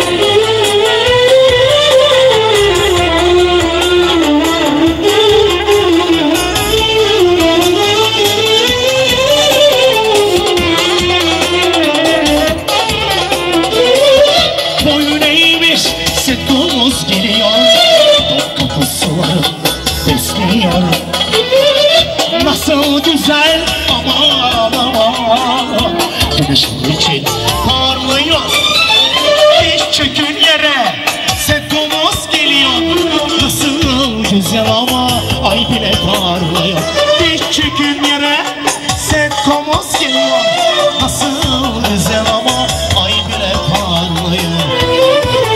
Boyun eğmiş sevkomuz geliyor. Kapı suları besliyor. Nasıl güzel aman aman. Güneşin için parlıyor. Diş çekin yere. Sevkomuz geliyor. Nasıl güzel ama ay bile parlıyor. Diş çekin yere. Sevkomuz geliyor. Nasıl güzel ama ay bile parlıyor.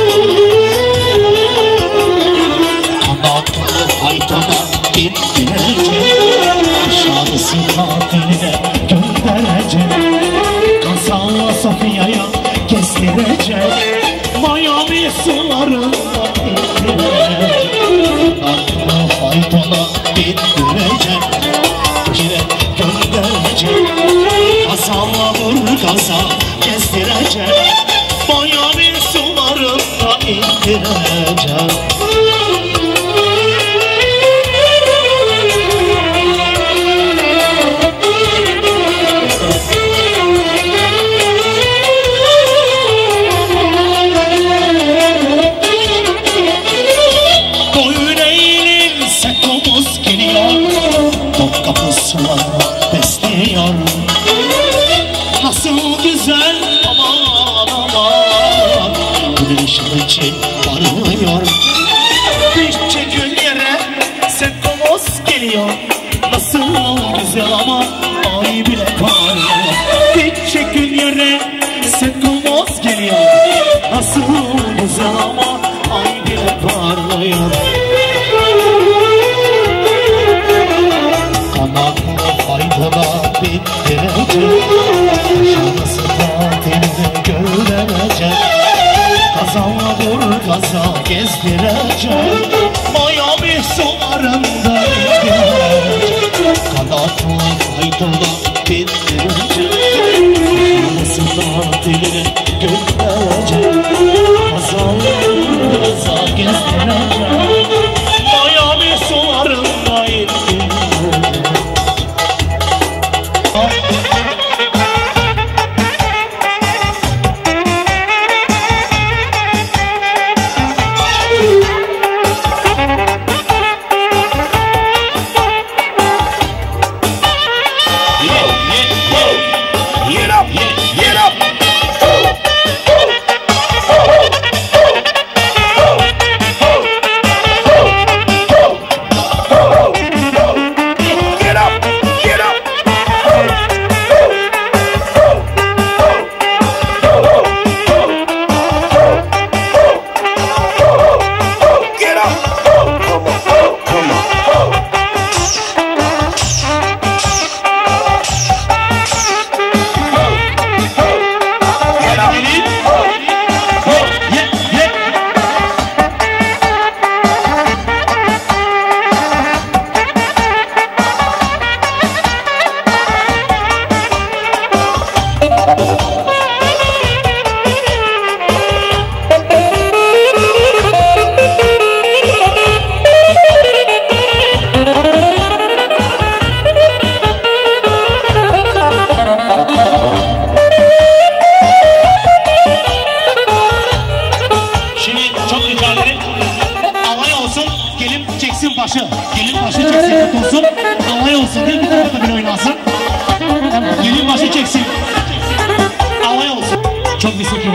Kanatlı faytona gittiler. bindirecek, yine gönderecek. Kazanla vur gaza gezdirecek, Miami sularında indirecek. Besliyor. Nasıl güzel aman aman, güneşin için parlıyor. Bir çekil yere sentomos geliyor. Nasıl güzel ama ay bile parlıyor. Bir çekil yere sentomos geliyor. Nasıl güzel ama ay bile parlıyor. Kanatlı faydalı bindirecek, aşağısı da denize gönderecek. Kazanla vur gaza gezdirecek, Miami sularında indirecek. Kanatlı faydalı bindirecek, aşağısı da denize gönderecek. Kazanla vur gaza gezdirecek, Miami sularında indirecek. Başı, gelin başı çeksin, tutulsun, alay olsun diye bir tarafta bir oynasın. Gelin başı çeksin, alay olsun. Çok bir sekiyor.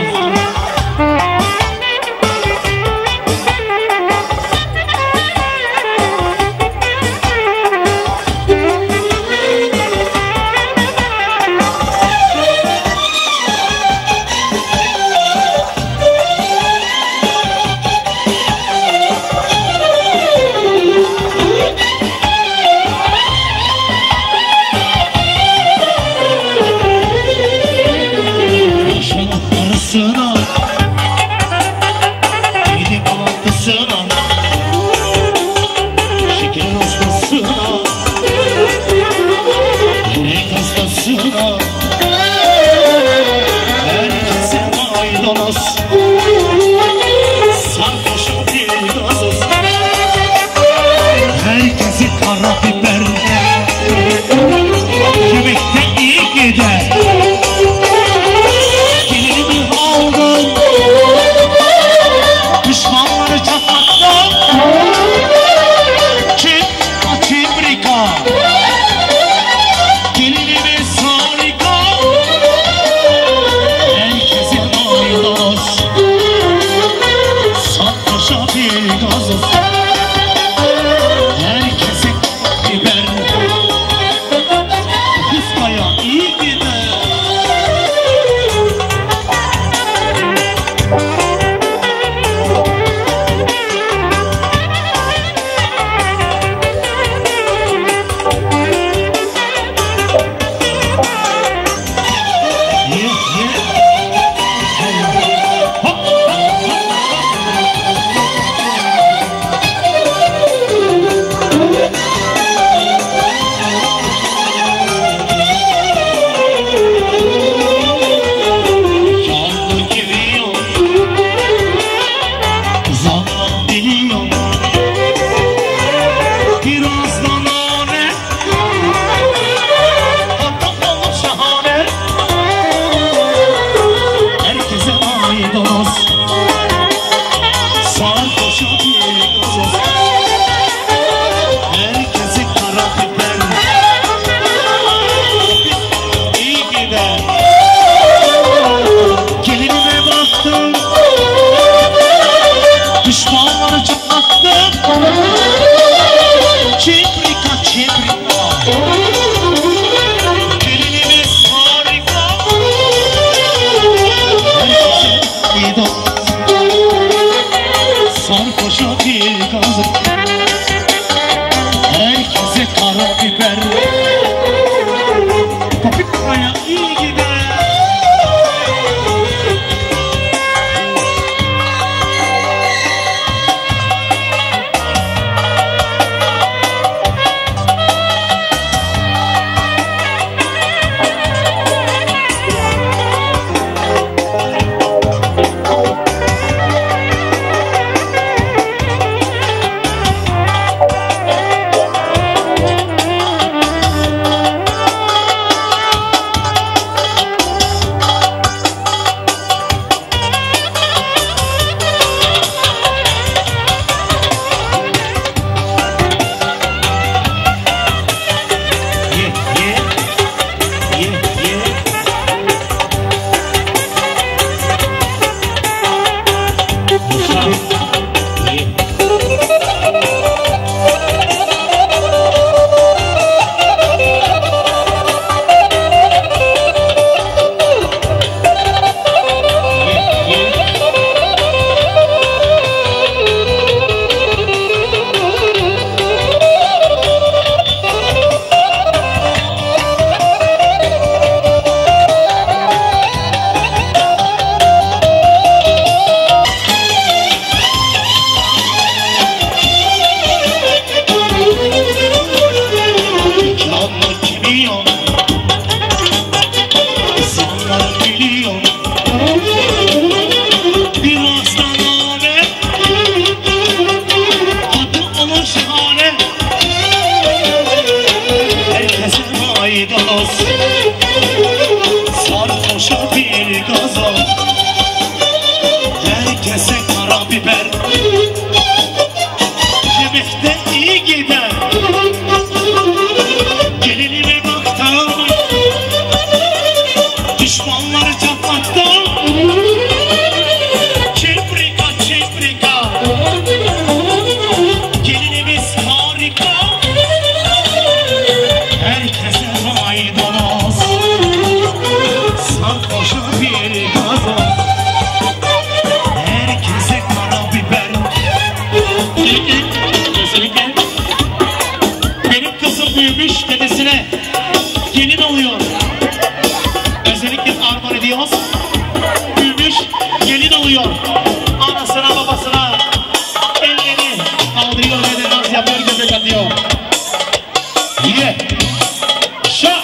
gelin oluyor. Özellikle armağan ediyoruz. Büyümüş gelin oluyor. Anasına babasına elleri kaldırıyor ve de naz yapıyor, göbek atıyor. Ye. Şa.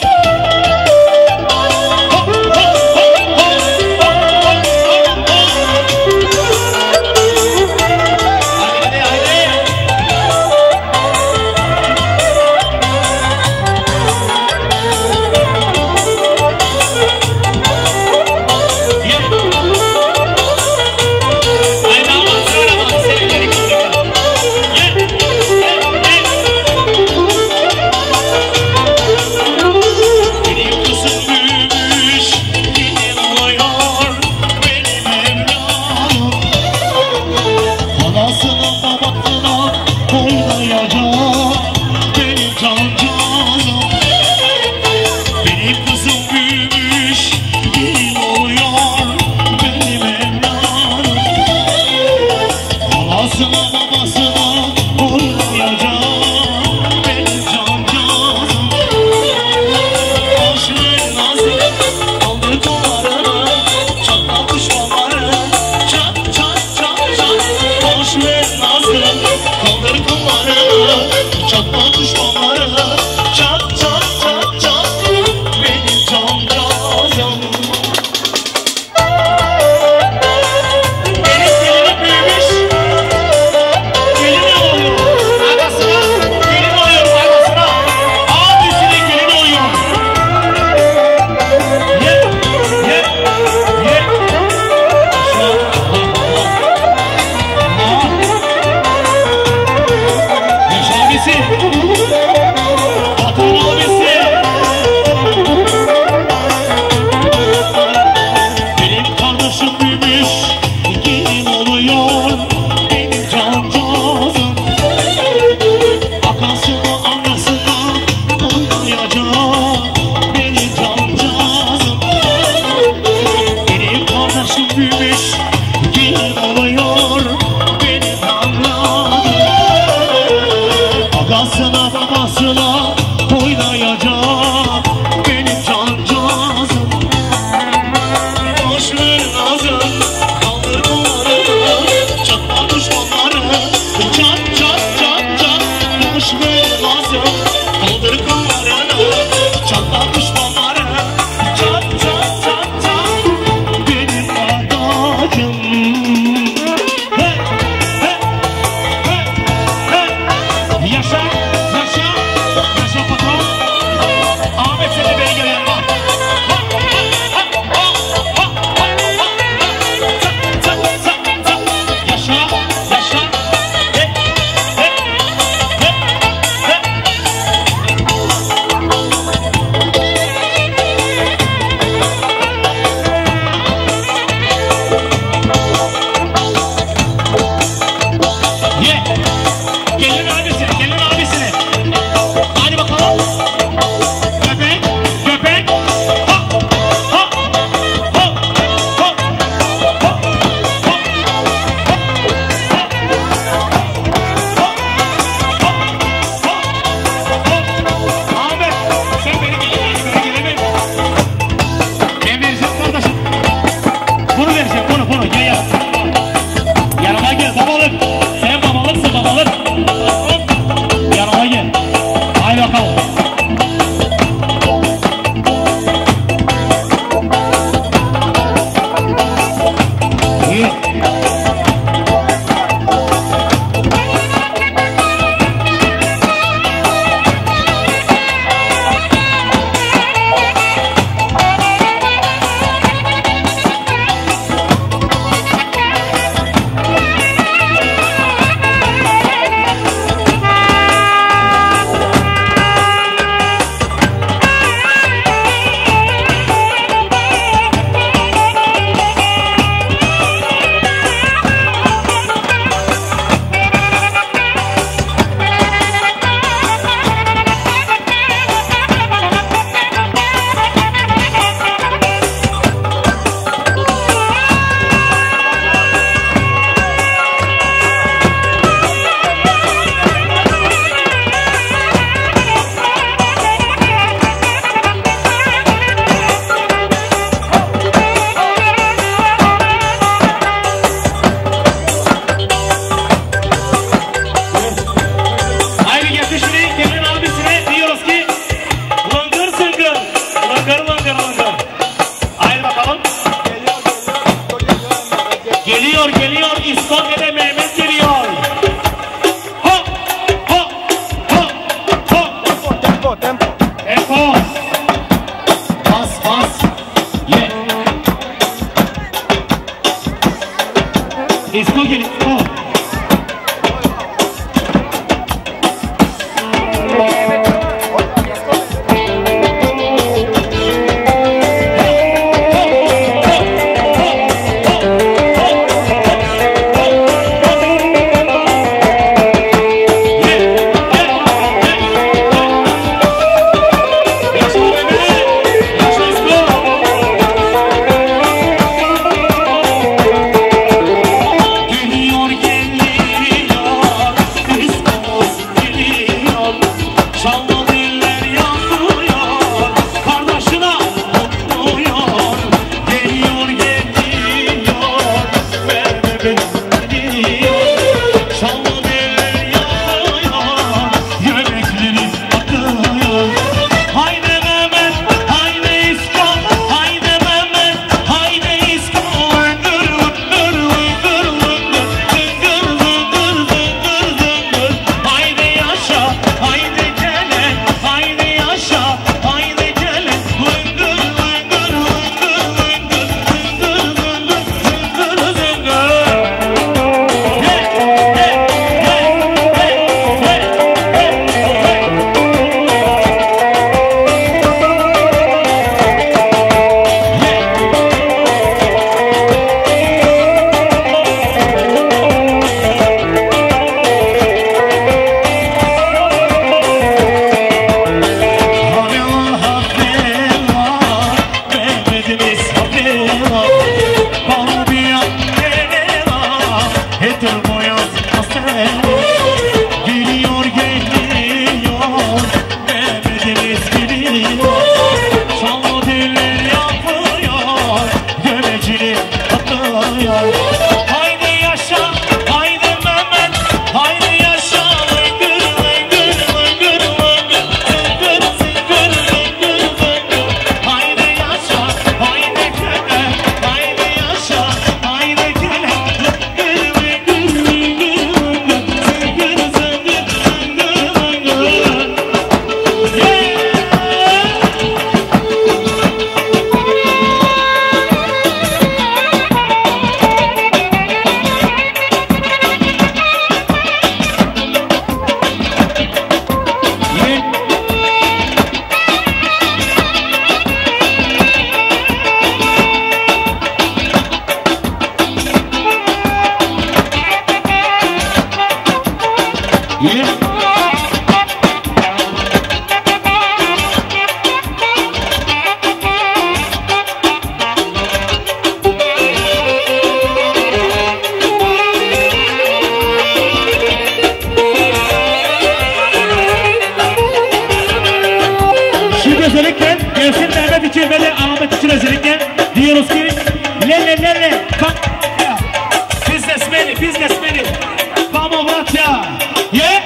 özellikle gelsin Mehmet için ve de Ahmet için özellikle diyoruz ki lele lele bak ya businessmeni businessmeni vamos Bratya yeah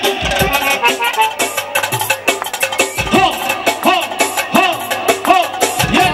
ho ho ho ho yeah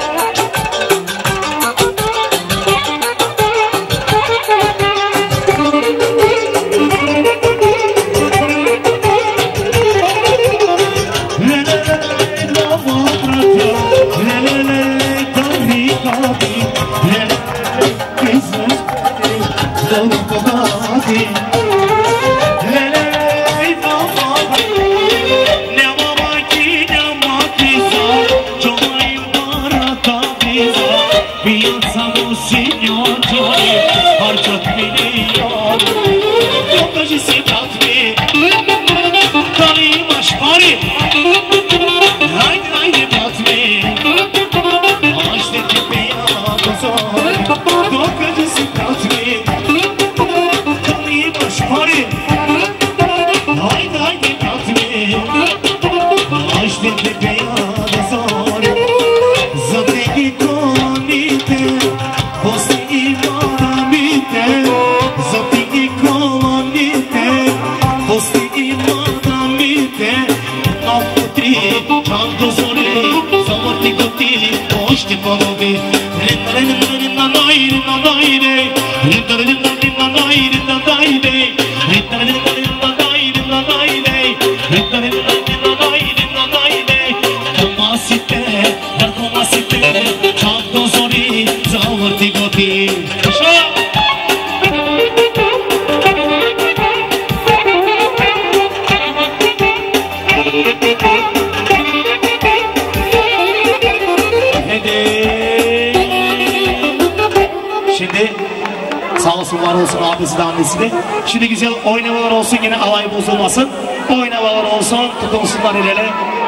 Şimdi güzel oynamalar olsun, yine alay bozulmasın. Oynamalar olsun, tutulsunlar ileri.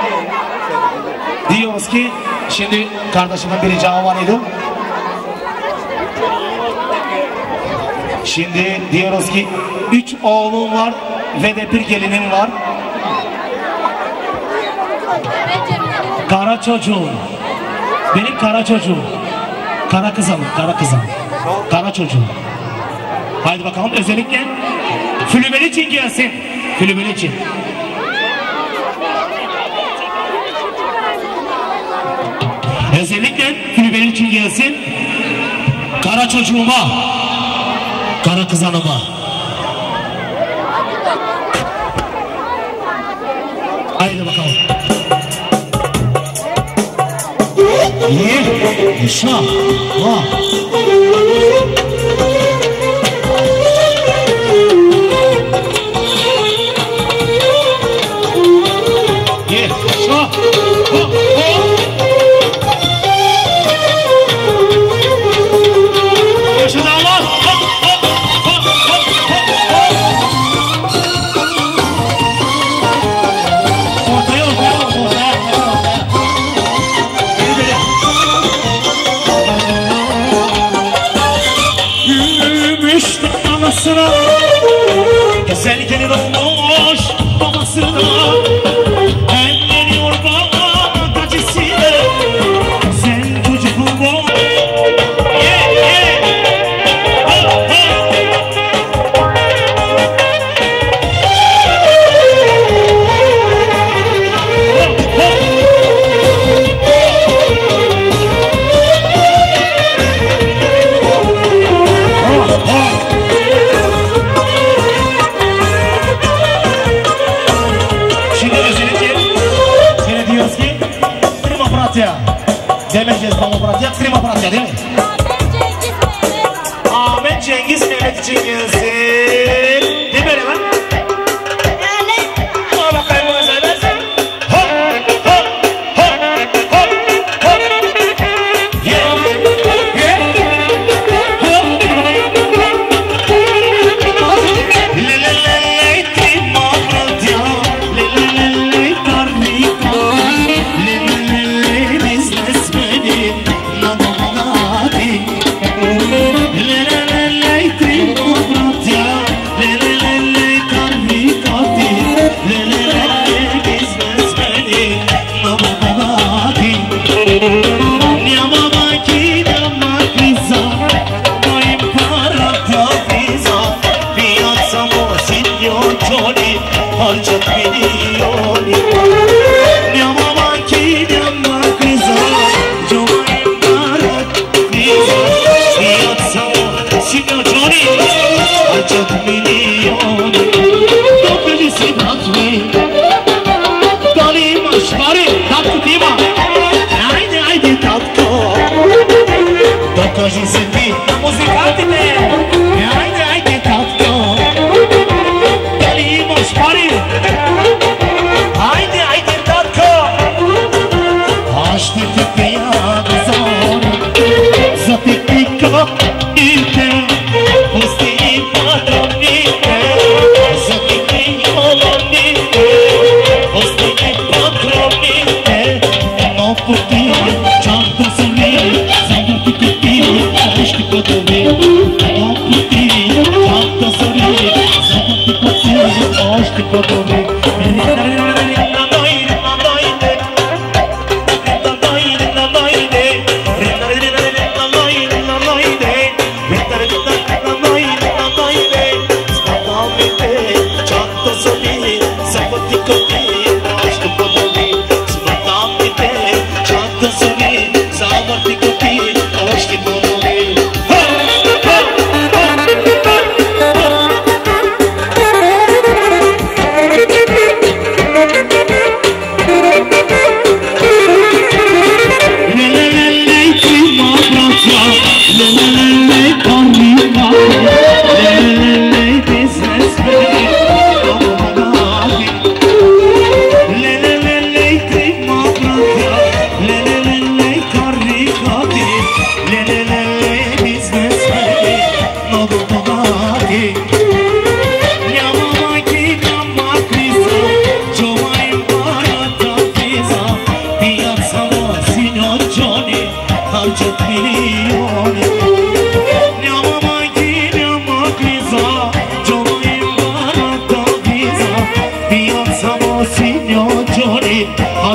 Diyoruz ki, şimdi kardeşimin bir ricamı var idi. Şimdi diyoruz ki, üç oğlum var ve de bir gelinim var. Kara çocuğum. Benim kara çocuğum. Kara kızım, kara kızım. Kara çocuğum. Haydi bakalım özellikle Flübeli için gelsin. Flübeli için. Özellikle Flübeli için gelsin. Kara çocuğuma, kara kızanıma. Haydi bakalım. Ye, yaşa, va. Güzel gelin olmuş babasına. Elleniyor bana gacısıyla. Sen çocuğum ol. Yeah, yeah. Oh, oh. Demeyeceğiz bana bırakacak, prima bırakacak değil mi? Ahmet Cengiz Mehmet için gelsin. Değil mi öyle lan? Ona bakayım ona söylersin. Hop, hop, hop, hop, hop. Yeah, yeah, hop. Le le le le prima bırakacak. Le le le le karnika. Le le le le business. Le le le le prima bırakacak. Le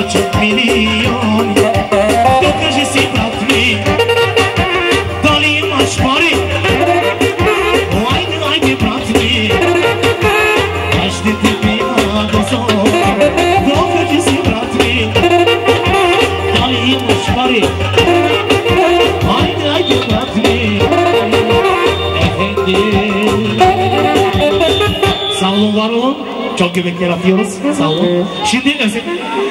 çok milyon Dokajisi bratvi Dalim aşmari Haydi haydi bratvi Açtı tipi ağzı Dokajisi bratvi Dalim aşmari Haydi haydi bratvi Efendim Sağ olun var olun Çok göbekler atıyoruz. Sağ olun. Şimdi özel...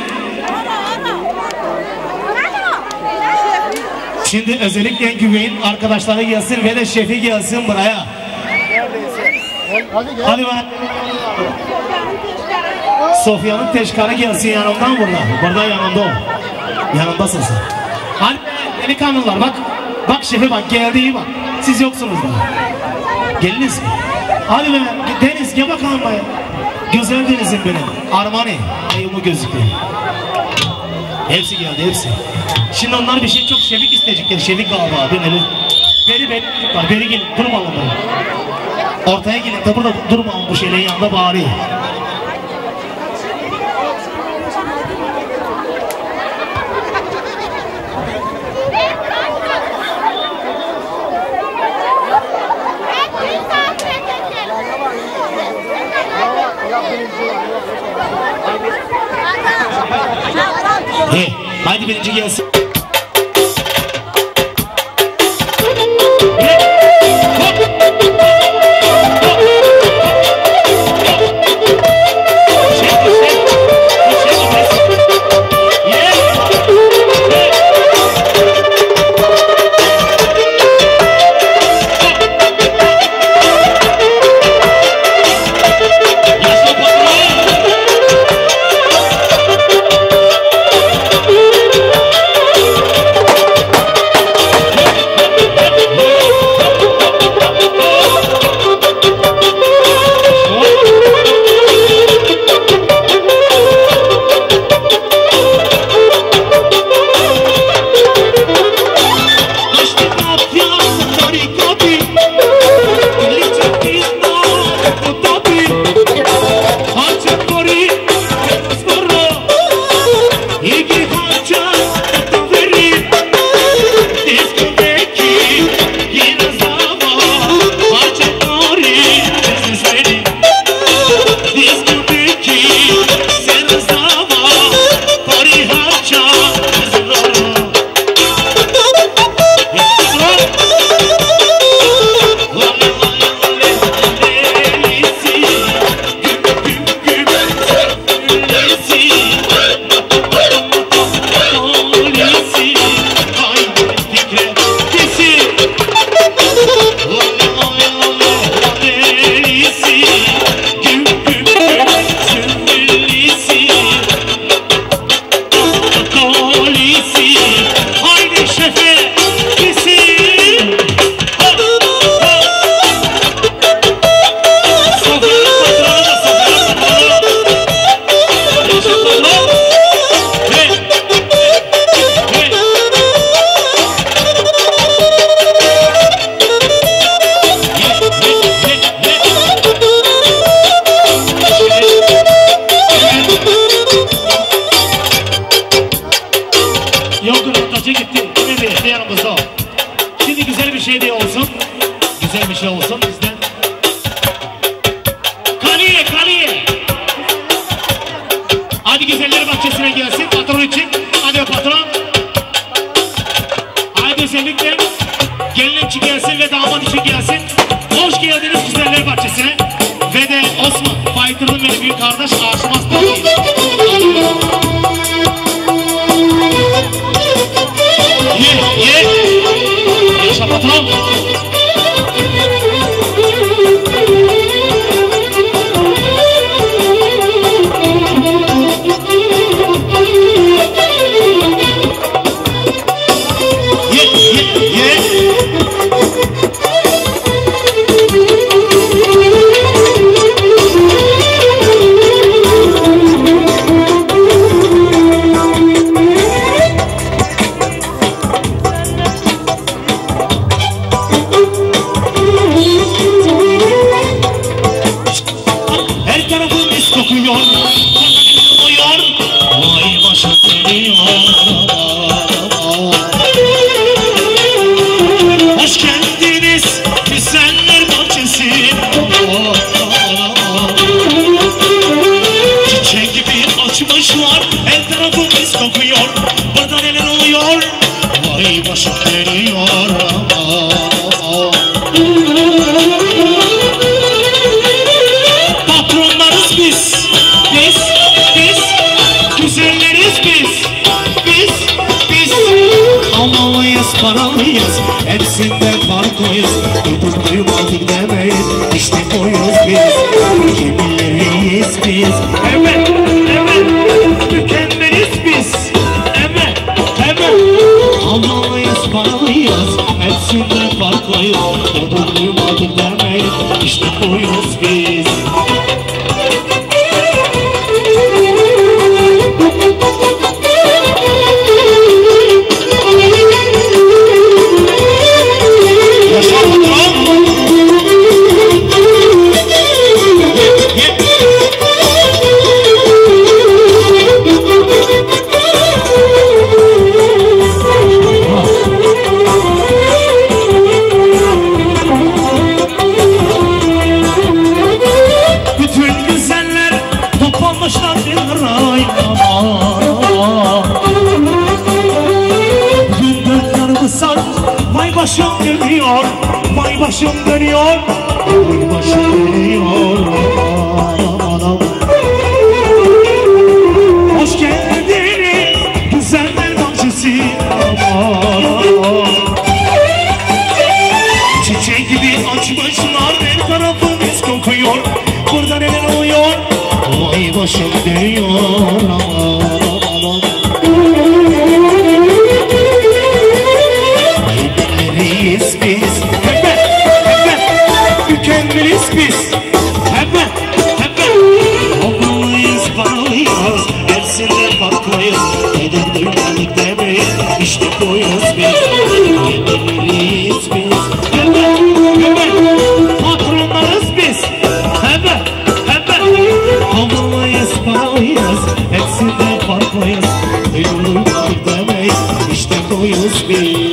Şimdi özellikle güveyin arkadaşları gelsin ve de şefi gelsin buraya. Hadi bak. Sofya'nın teşkarı gelsin yanımdan burada. Burada yanımda o. Yanımdasın sen. Hadi delikanlılar bak. Bak şefi bak geldi iyi bak. Siz yoksunuz daha. Geliniz mi? Hadi be Deniz gel bakalım baya. Güzel denizim benim. Armani. Ayımı gözüküyor. Hepsi geldi hepsi. Şimdi onlar bir şey çok şefik isteyecekler. Şefik galiba abi. Beni beni beni var. Beni gelin. Durmayalım böyle. Ortaya gelin. Da burada durmayalım bu şeylerin yanında bari. Hey, haydi birinci gelsin. Yeah. Hoş geldiniz güzeller bahçesi. Çiçek gibi açmışlar, el tarafımız kokuyor. Burada neler oluyor? Vay başım dönüyor. Patronlarız biz, biz, biz, güzelleriz biz, biz, biz. Havalıyız, paralıyız, hepsinde farklıyız. Tutup duymadık demeyin, işte buyuz biz. Gemileriyiz biz. Evet, evet, mükemmeliz biz. Evet, evet. Havalıyız, paralıyız, hepsinde farklıyız. Tutup duymadık demeyin, işte buyuz biz. Vay başım dönüyor, vay başım dönüyor, vay başım dönüyor. Hoş geldiniz güzeller bahçesi. Çiçek gibi açmışlar, her tarafımız kokuyor. Burada neler oluyor? Vay başım dönüyor. Biz, biz, hemen, hemen, mükemmeliz biz. Hemen, hemen. Olmalıyız, paralıyız, hepsinde farklıyız. Neden duymadık demeyin, işte buyuz biz. Gemileriyiz biz. Hemen, hemen, patronlarız biz. Hemen, hemen. Olmalıyız, paralıyız, hepsinde farklıyız. Neden duymadık demeyin, işte buyuz biz.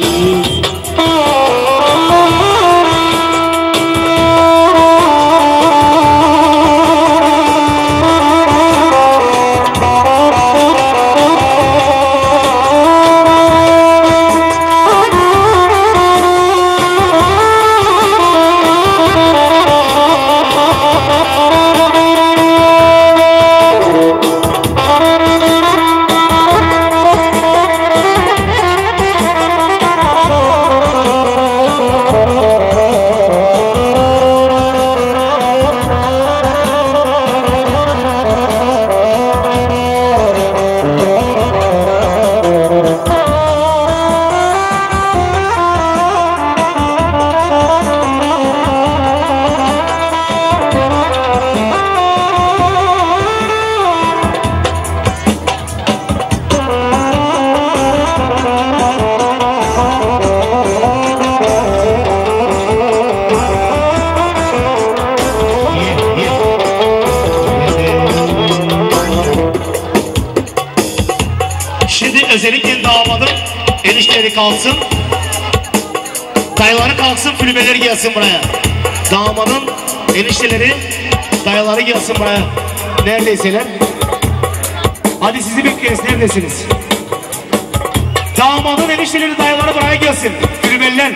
Özellikle damadım enişleri kalksın, dayıları kalksın, flübeleri gelsin buraya. Damadın enişteleri, dayıları gelsin buraya. Neredeyseler. Hadi sizi bekleriz, neredesiniz? Damadın enişteleri, dayıları buraya gelsin. Flübeliler.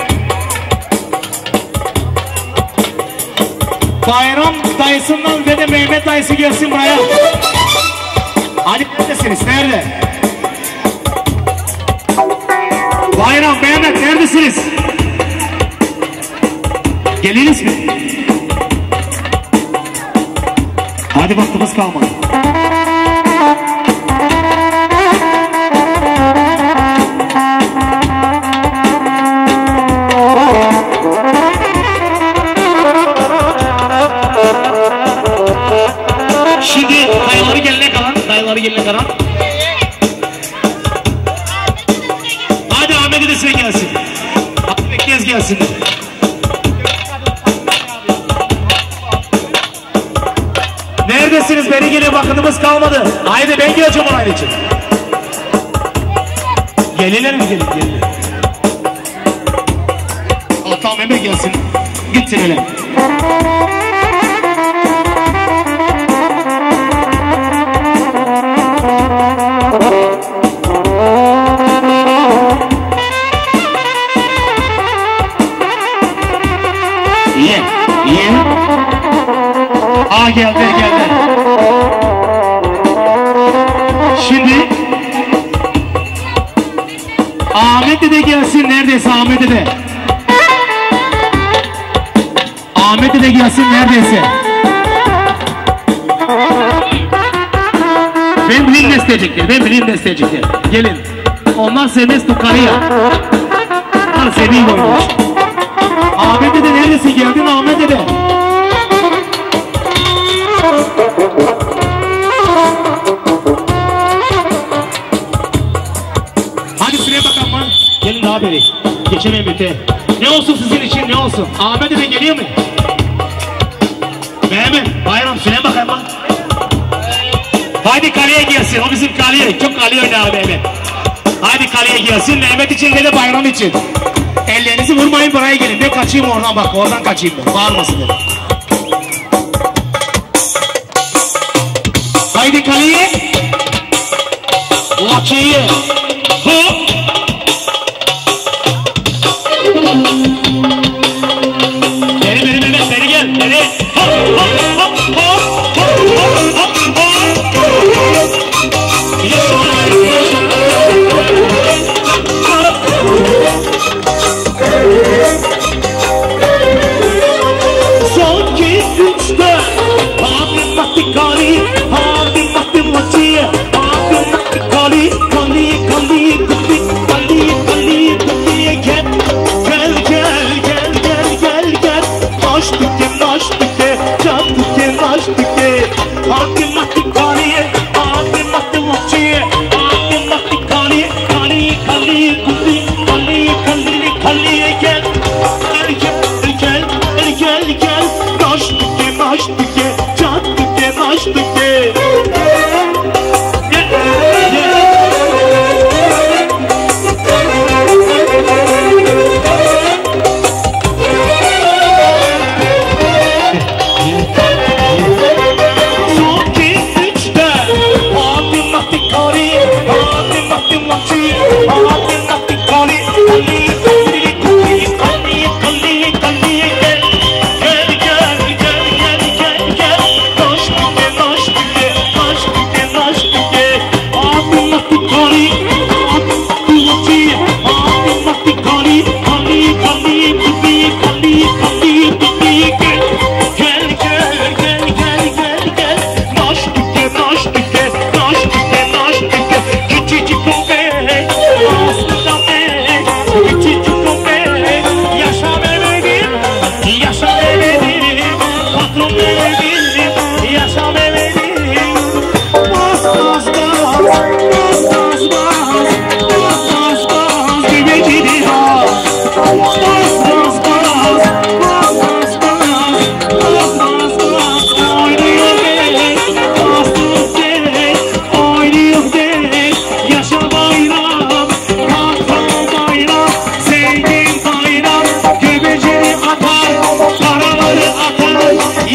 Bayram dayısından ve de Mehmet dayısı gelsin buraya. Hadi neredesiniz, nerede? Bayram, Mehmet neredesiniz? Geliniz mi? Hadi vaktimiz kalmadı. Şimdi dayıları gelene kalan, dayıları gelene kalan. Hadi Ahmet'i de size gelsin. Hadi bekleyiniz gelsinler. Neredesiniz? Beni gelin, vakitimiz kalmadı. Haydi ben geleceğim onun için. Gelirler mi gelin gelin. Altan Mehmet gelsin. Gitsin hele. İyi, iyi. Aa geldi, geldi. Şimdi Ahmet dede gelsin, neredeyse Ahmet dede. Ahmet dede gelsin neredeyse. Ben bileyim bestecikler, ben bileyim bestecikler. Gelin. Onlar sevmez tukarıya. Onlar sevmeyi oynuyor. Ahmet dede neredesin? Geldin Ahmet dede. Hadi sıraya bakalım lan. Gelin daha beri. Geçemem bite. Ne olsun sizin için, ne olsun? Ahmet dede geliyor mu? Mehmet, Bayram sıraya bakalım lan. Haydi kaleye gelsin, o bizim kaleye. Çok kaleye oynuyor Mehmet. Haydi kaleye gelsin, Mehmet için de Bayram için. Ellerinizi vurmayın, buraya gelin. Ben kaçayım oradan bak, oradan kaçayım ben. Bağırmasın dedim. Haydi kaleye. Lakiye. Hop. Beri beri Mehmet, beri gel. Beri. Hop hop hop hop. Hop hop hop hop. Sanki üçte Hadim vakti kali Hadim vakti maçı Hadim vakti kali Kali kali kutti Kali kali kuttiye gel Gel gel gel gel gel gel Naş tüke naş tüke Can tüke naş tüke Hadim vakti kali Hadim vakti maçı Hadim vakti kali Kali kali kutti Kali kali kaliye gel Gel gel gel gel gel Naş tüke naş tüke Can tüke naş tüke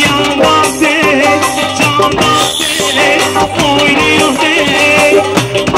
Oynuyor de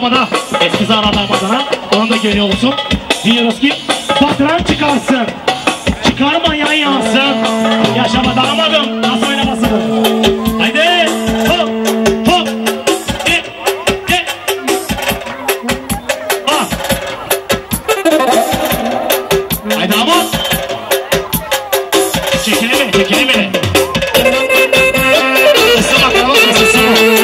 arabada eski Zara damadına onu da geliyor olsun. Diyoruz ki batıran çıkarsın. Çıkarmayan yansın. Yaşama damadım nasıl oynamasın? Haydi hop hop e, e. Ah. Haydi damat. Çekile beni çekile beni. Isınma karavan sesi ısınma.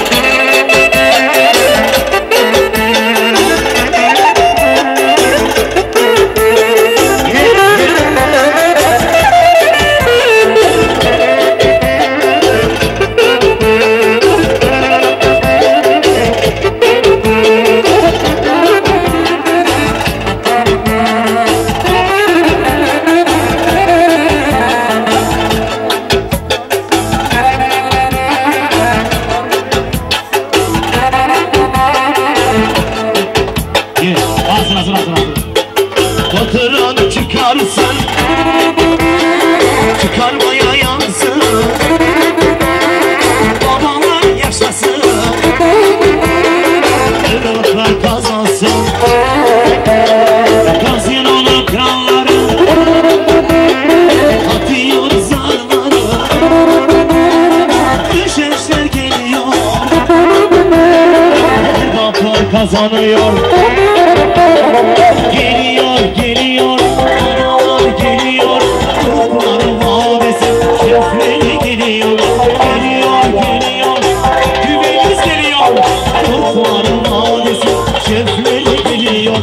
Batıran çıkarsın, çıkarmaya yansın. Babalar yaşasın, evlatlar kazansın. Gazinolu kralları atıyor zarları. Düşeşler geliyor, evlatlar kazanıyor. Geliyor, geliyor, analar geliyor. Kurtların vadesi, şefleri geliyor. Geliyor, geliyor, güveniz geliyor. Kurtların vadesi, şefleri geliyor.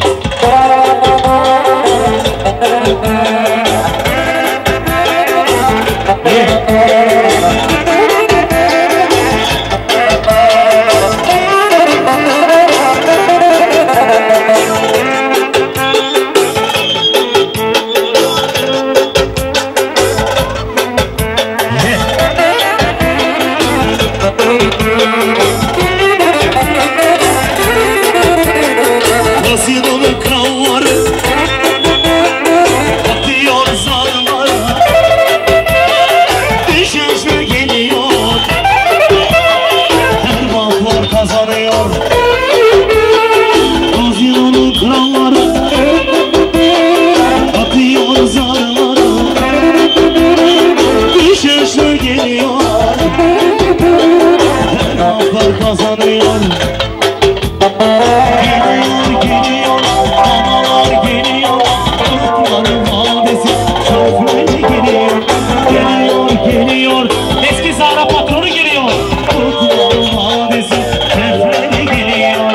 Gazinolu kralları atıyor zarlara. Düşeşler geliyor, erbaplar kazanıyor. Gazinolu kralları atıyor zarlara. Düşeşler geliyor, erbaplar kazanıyor. Geliyor, geliyor, analar geliyor. Kurtların vadesi, şoförü geliyor. Geliyor, geliyor, eski Zara patronu geliyor. Kurtların vadesi, şoförü geliyor.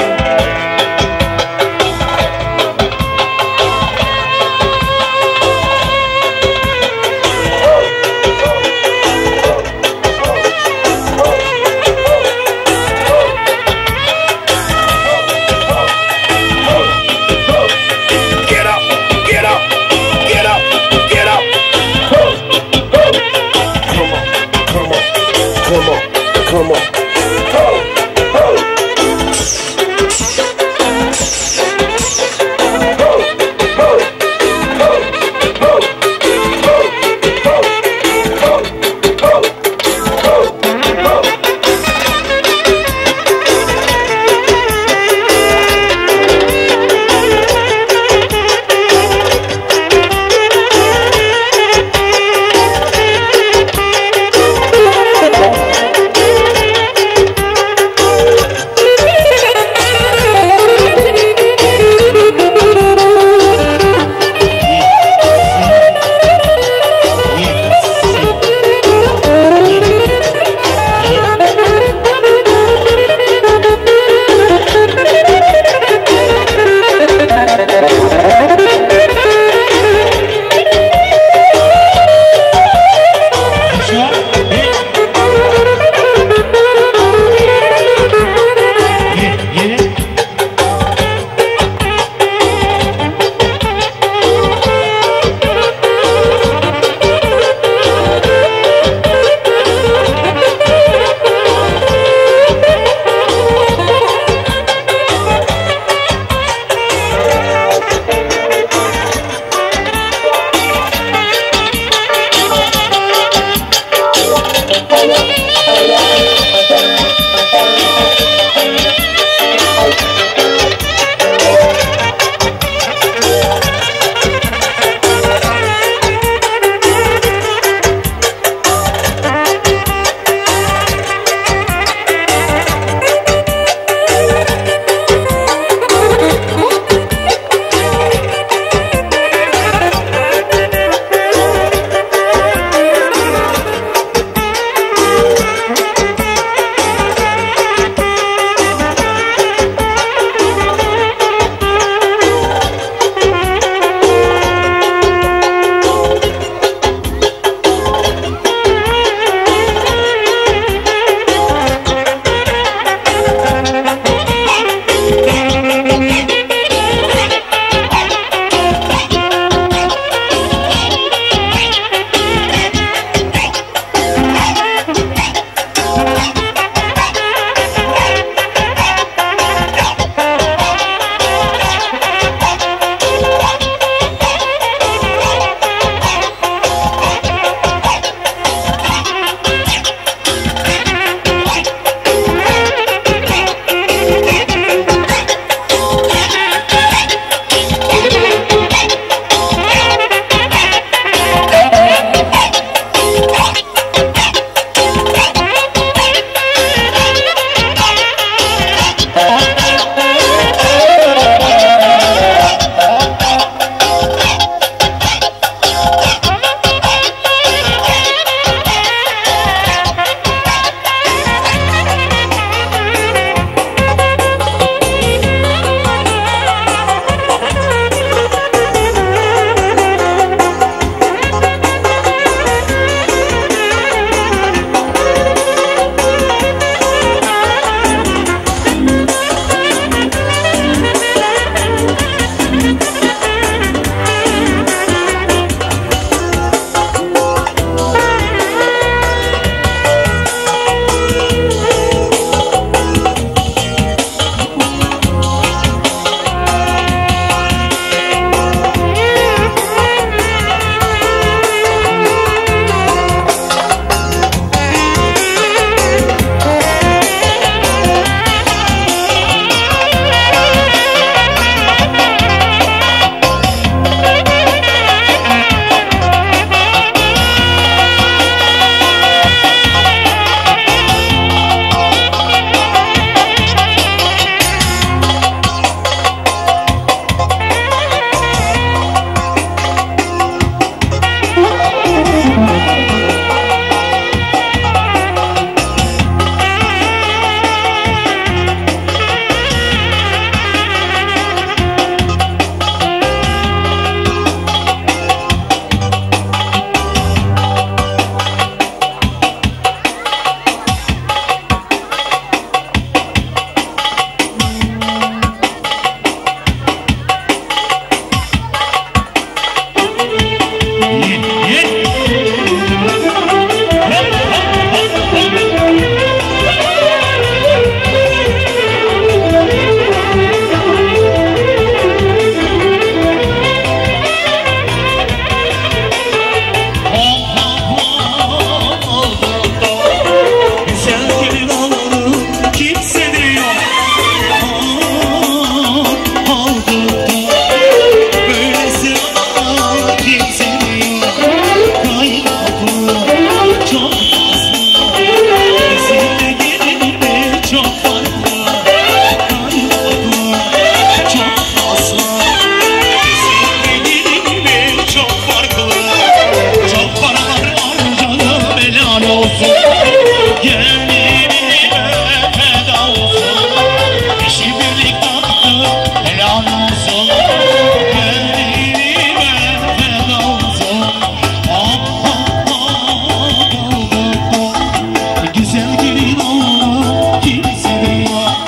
olsun. Gelinime feda olsun. Eşi birlik taktı helal olsun. Gelinime feda olsun. Ah ah ah ah. Güzel gelin Allah kimse de yok.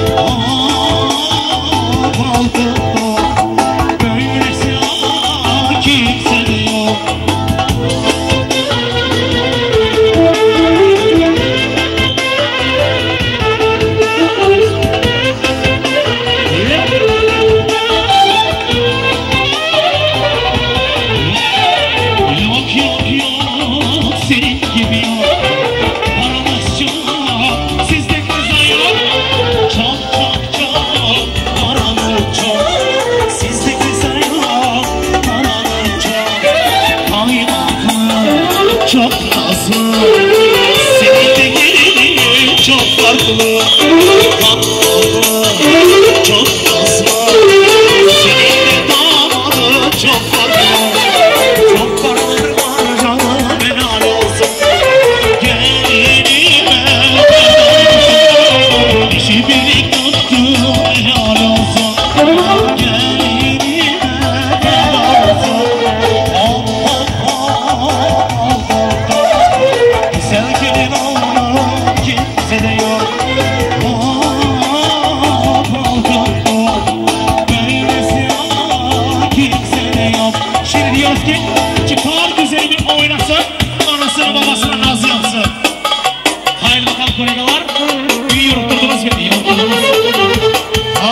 Ah ah böylesi Allah kimse de yok. Yok yok yok senin gibi yok. Paramız çok sizde kıza yok. Çok çok çok paramız çok. Sizde kıza yok. Paramız çok. Kaymaklı çok nazlı. Senin de gelinin çok farklı. Kaymaklı çok nazlı. Senin de damadı çok farklı. Çok farklı var canım helal olsun. Gelinime işi birlik tuttu helal olsun. Gelinime helal olsun. Oh oh oh oh oh. Güzel gelin Allah kimse de yok. Oh oh oh oh. Böylesi Allah kimse de yok. Şimdi diyoruz ki çıkar güzeli bir oynasın, anasını babasına naz yapsın. Haydi bakalım kolegalar, iyi yurtturdunuz beni, yurtturdunuz. Ha.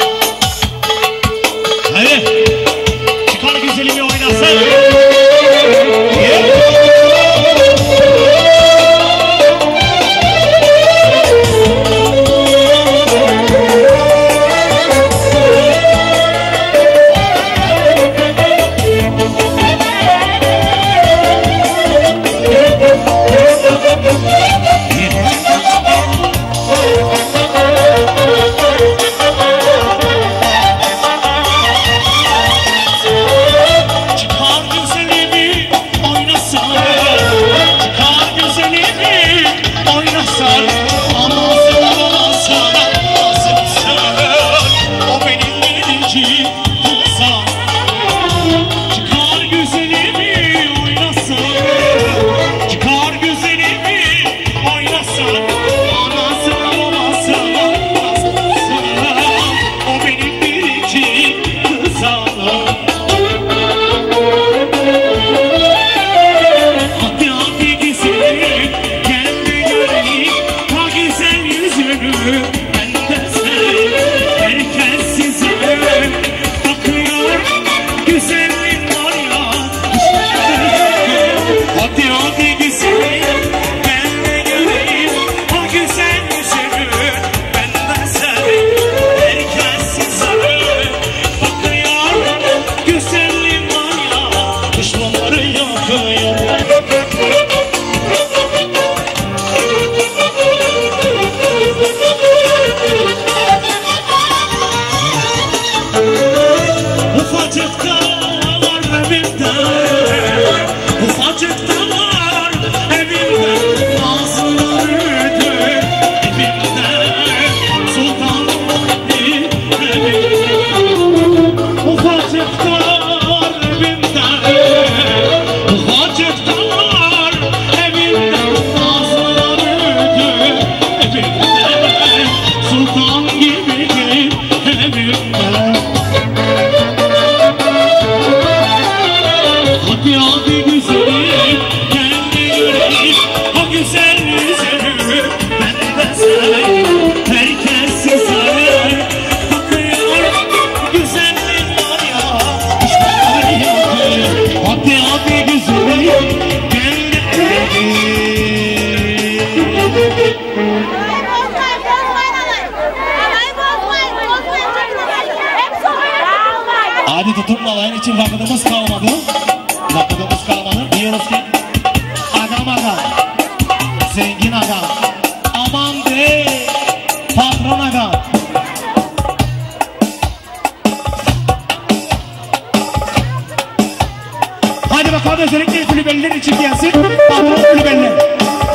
Haydi, çıkar güzeli bir oynasın. Yeah. Çıkar güzelimi oynasan, çıkar güzelimi oynasan, anasını babasına nasipsen, o benim biricik kızım. Çıkar güzelimi oynasan, çıkar güzelimi oynasan, anasını babasına nasipsen, o benim biricik kızım. Hadi hadi güzelim, gel de göreyim o güzel yüzünü. Ben de seveyim, herkes size bakıyor. Güzellik var ya, hadi hadi güzelim, gel de göreyim o güzel yüzünü. Ben de seveyim, herkes size bakıyor. Güzellik var ya, düşmanları yakıyor. Ufacık da var evimde, ufacık da var evimde, ağzılarıydı evimde, sultan evimde. Ufacık da var evimde, ufacık da var evimde, ağzılarıydı evimde, sultan gibiydi evimde. Hadi hadi güzelim, gel de göreyim o güzel yüzünü. Ben de seveyim, herkes size bakıyor. Güzellik var ya, işte yakıyor. Hadi hadi güzelim, gel de göreyim. Hadi tutunmaların için vakitimiz kalmadı. Vakitimiz kalmadı. Diyoruz ki adam adam, zengin adam, aman be, patron adam. Hadi bakalım özellikle kulübeliler için gelsin. Patron kulübeliler.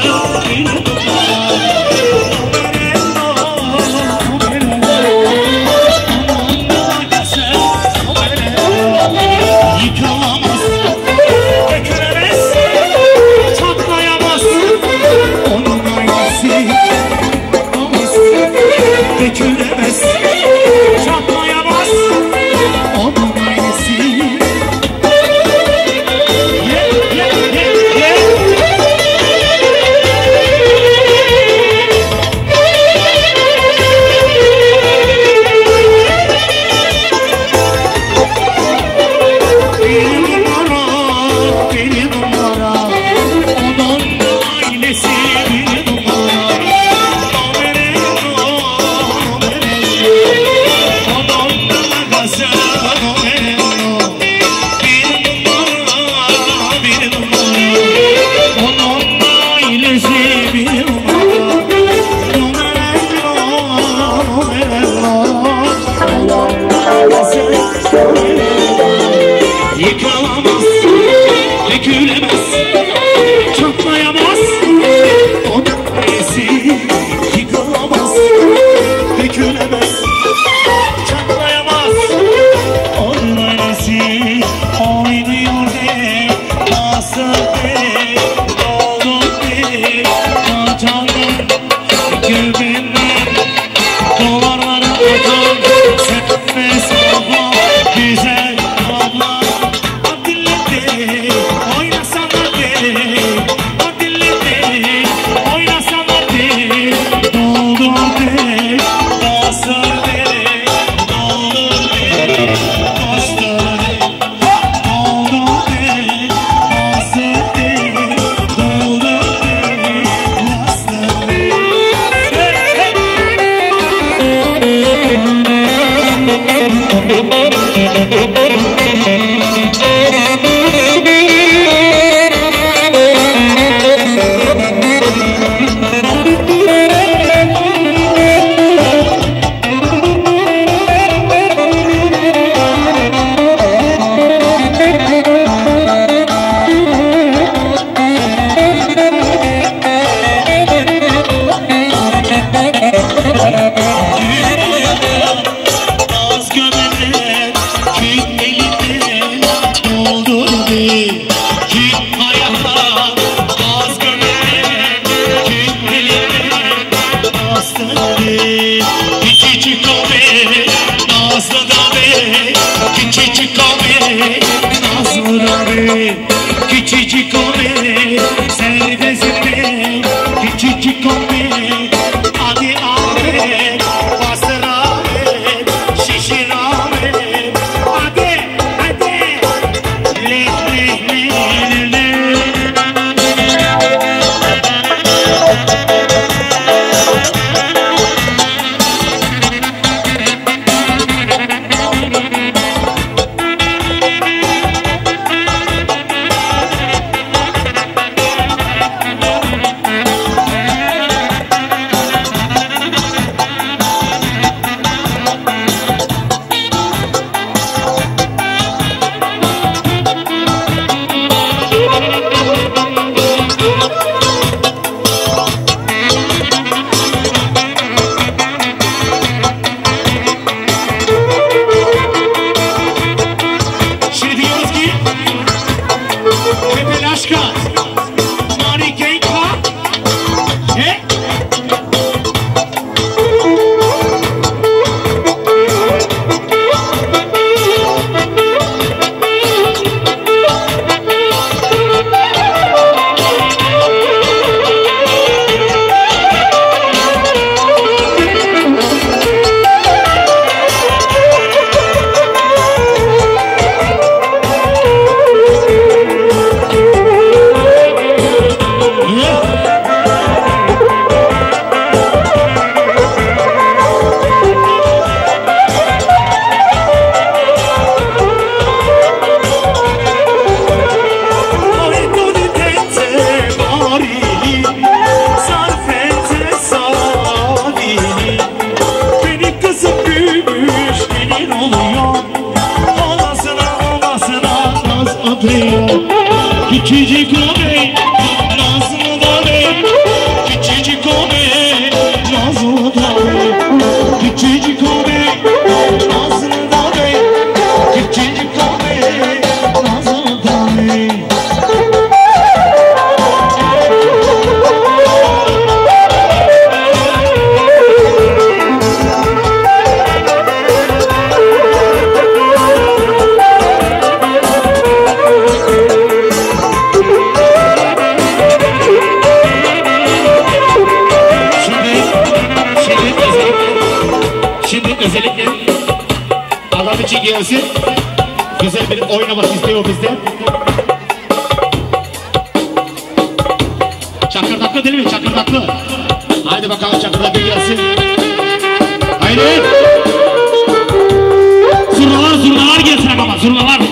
Yıkılamaz, dökülemez, çatlayamaz. Onun iyisi yıkılamaz, dökülemez, çatlayamaz. Onun iyisi oynuyor de, nasıl de, doldu de, kaçanlar göbeğinden duvarlara otur, sevmez abla, güzel abla. Oynasanlar de, o dille de, oynasanlar de, doldur de, bastır de, doldur de, bastır de, doldur de, bastır de, doldur de, bastır de. Az gömenden, kül elinden doldur de, kül ayakta. Az gömenden, kül elinden bastır de, küçücük o be, nazlı da be, küçücük o be, nazlı da be, küçücük o be, sevdesin be, küçücük o be. Hadi Ahmet, bastır Ahmet, şişir Ahmet. Hadi, hadi. Le, le, le, le, le. Şimdi diyoruz ki Pepe Laşka, Mari Genka, he? Küçücük o bey, nazlı da bey, gelsin. Güzel bir oynamak istiyor bizden. Çakırdaklı değil mi? Çakırdaklı. Haydi bakalım çakırdaklı gelsin. Haydi. Zurnalar zurnalar gelsin ama zurnalar.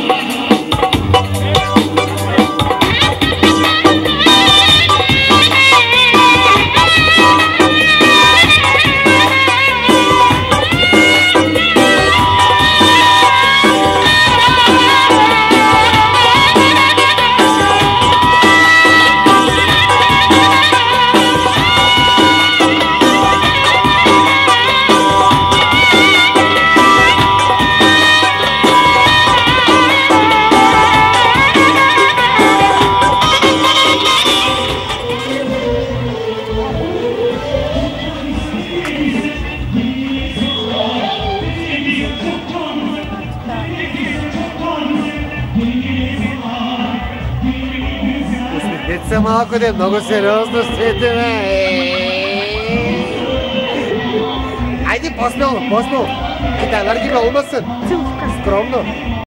Деца малко де много сериозно светиме. Айде по-смело, по-смело. Китайлар gibi olmasın. Скромно.